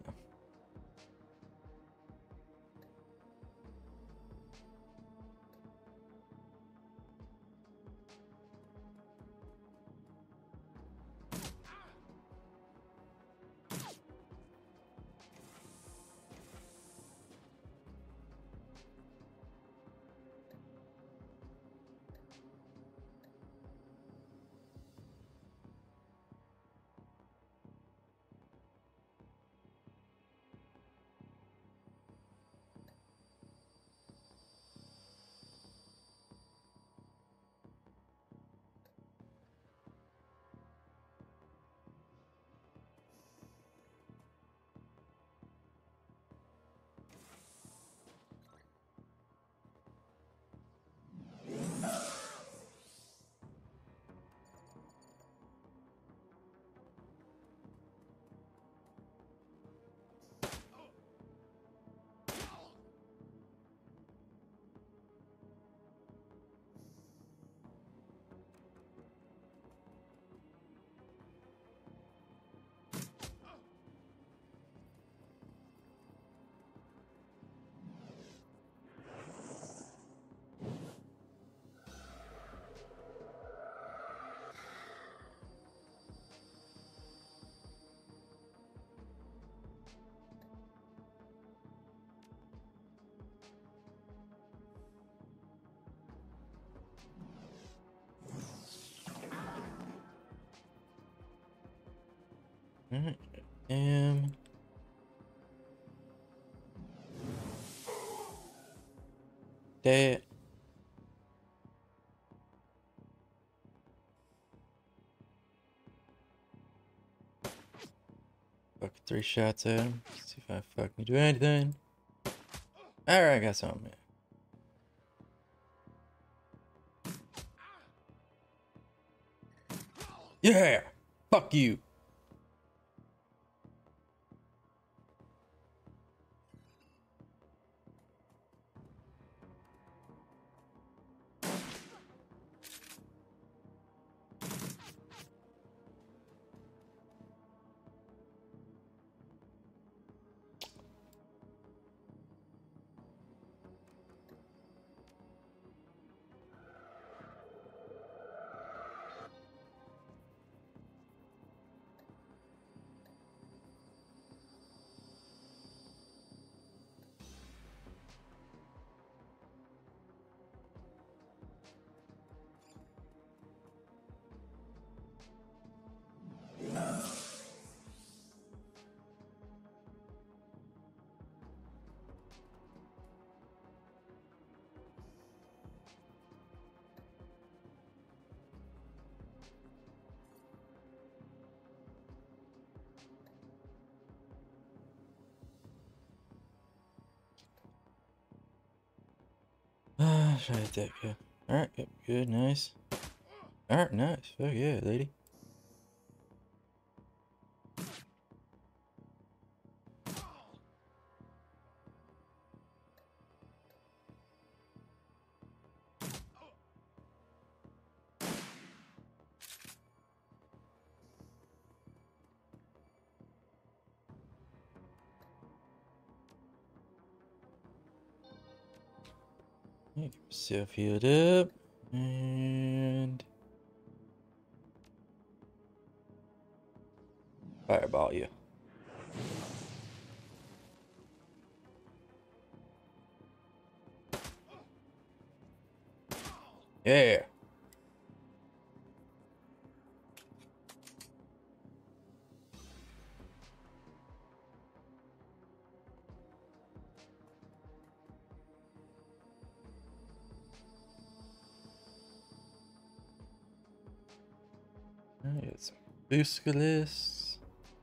Alright. Dead. Fucking 3 shots at him. See if I fucking do anything. Alright, I got something. Yeah! Fuck you! Should I hit that good? Alright, good, nice. Alright, nice. Fuck yeah, lady. Get myself healed up. And fireball you. Yeah. I got some Buscalis.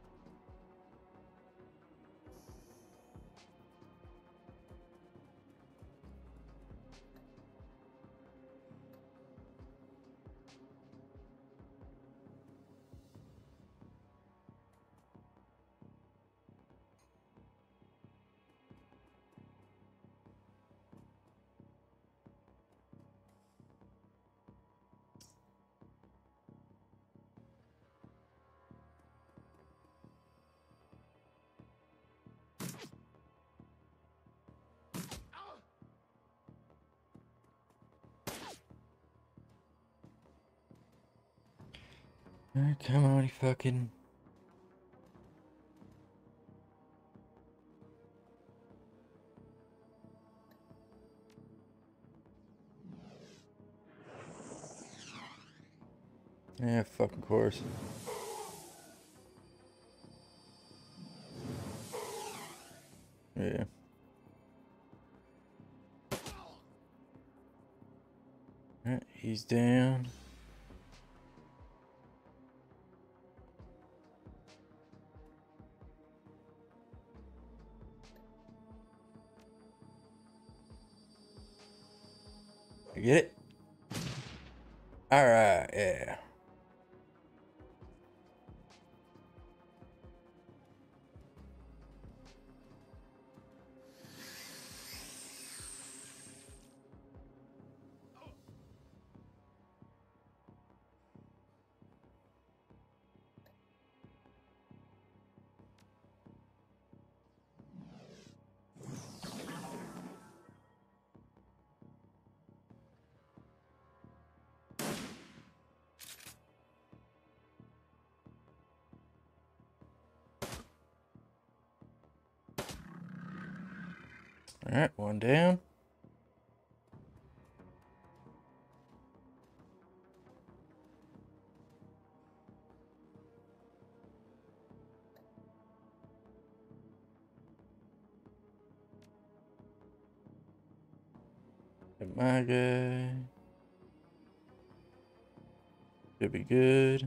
Alright, come on, you fucking. Yeah, fucking course. Yeah. Alright, he's down. You get it? Alright, yeah. Alright, one down. Got my guy. Should be good.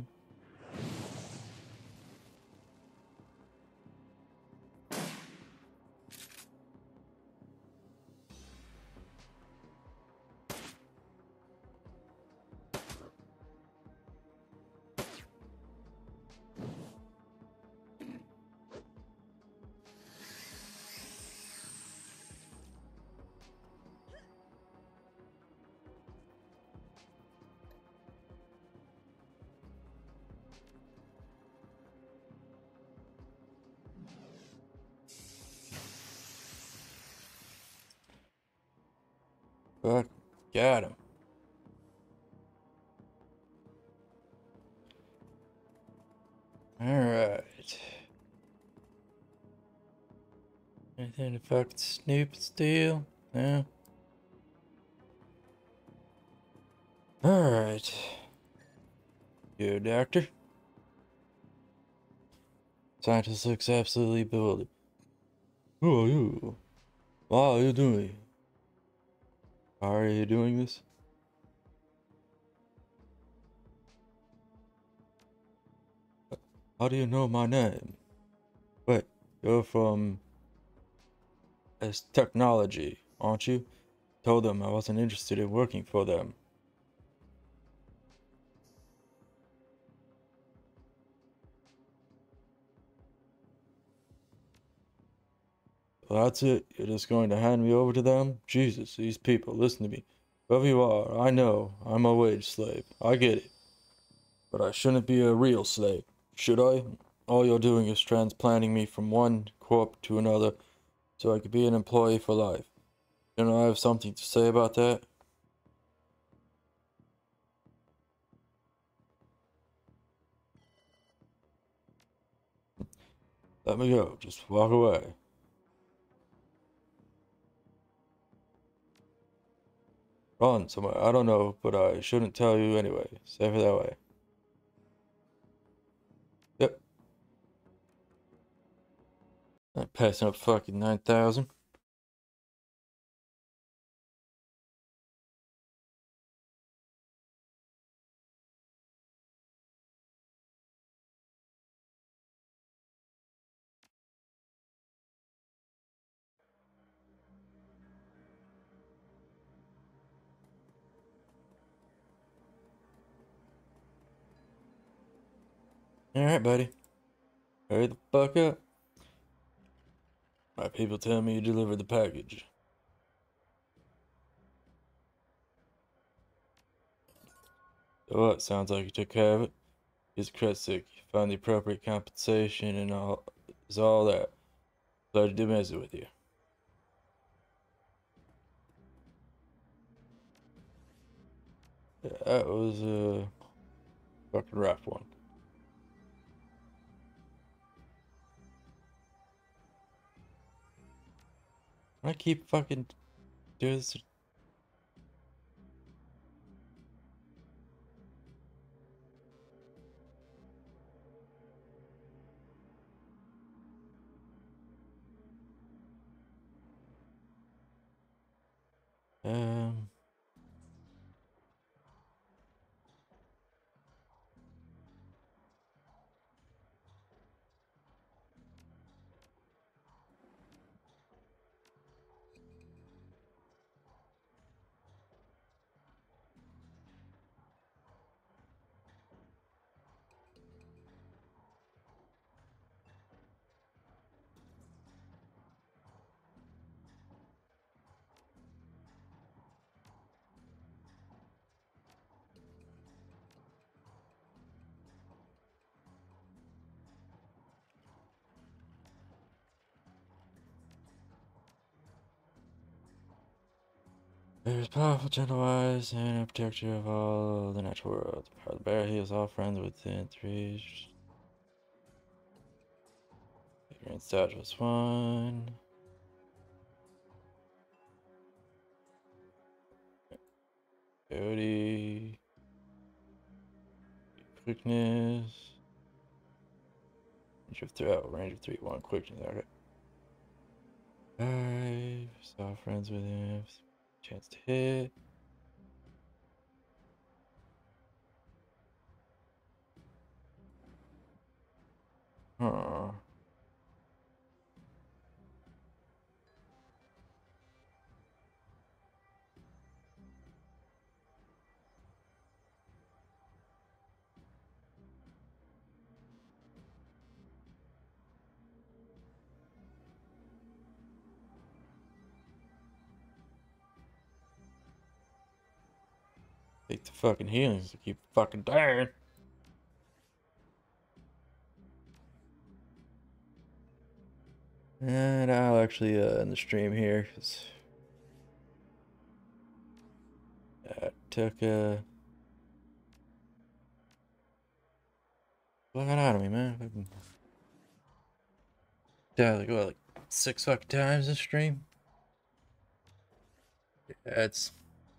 Fuck, got him. Alright. Anything to fucking snoop and steal? No? Alright. Good, doctor. Scientist looks absolutely bewildered. Who are you? What are you doing? How are you doing this? How do you know my name? Wait, you're from... It's technology, aren't you? told them I wasn't interested in working for them. Well, that's it. You're just going to hand me over to them? Jesus, these people, listen to me. Whoever you are, I know I'm a wage slave. I get it. But I shouldn't be a real slave, should I? All you're doing is transplanting me from one corp to another so I could be an employee for life. Don't I have something to say about that? Let me go. Just walk away. Run somewhere. I don't know, but I shouldn't tell you anyway. Save it that way. Yep. I'm passing up fucking 9,000. Alright, buddy. Hurry the fuck up. My people tell me you delivered the package. So what? Sounds like you took care of it. He's Kretzig. You found the appropriate compensation and all is all that. Pleasure to visit with you. Yeah, that was a fucking rough one. I keep fucking doing this. Um, There's powerful, gentle eyes, and a protector of all the natural world. The power of the bear heals all friends within 3. Ignorance dodge was 1. Coyote. Quickness. Range of 3. Oh, range of 3. 1 quickness. Okay. 5. Saw friends with him. Chance to hit. Huh. Take the fucking healings to keep fucking dying. And I'll actually end the stream here because that took fucking out of me, man. Yeah, like 6 fucking times this stream. Yeah, it's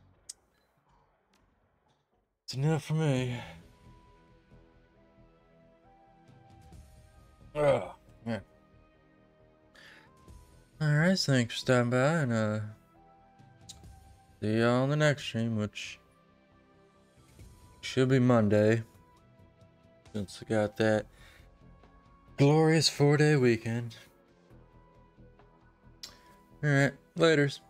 enough for me. Oh man. Alright, thanks for stopping by, and see y'all on the next stream, which should be Monday, since I got that glorious 4-day weekend. Alright, laters.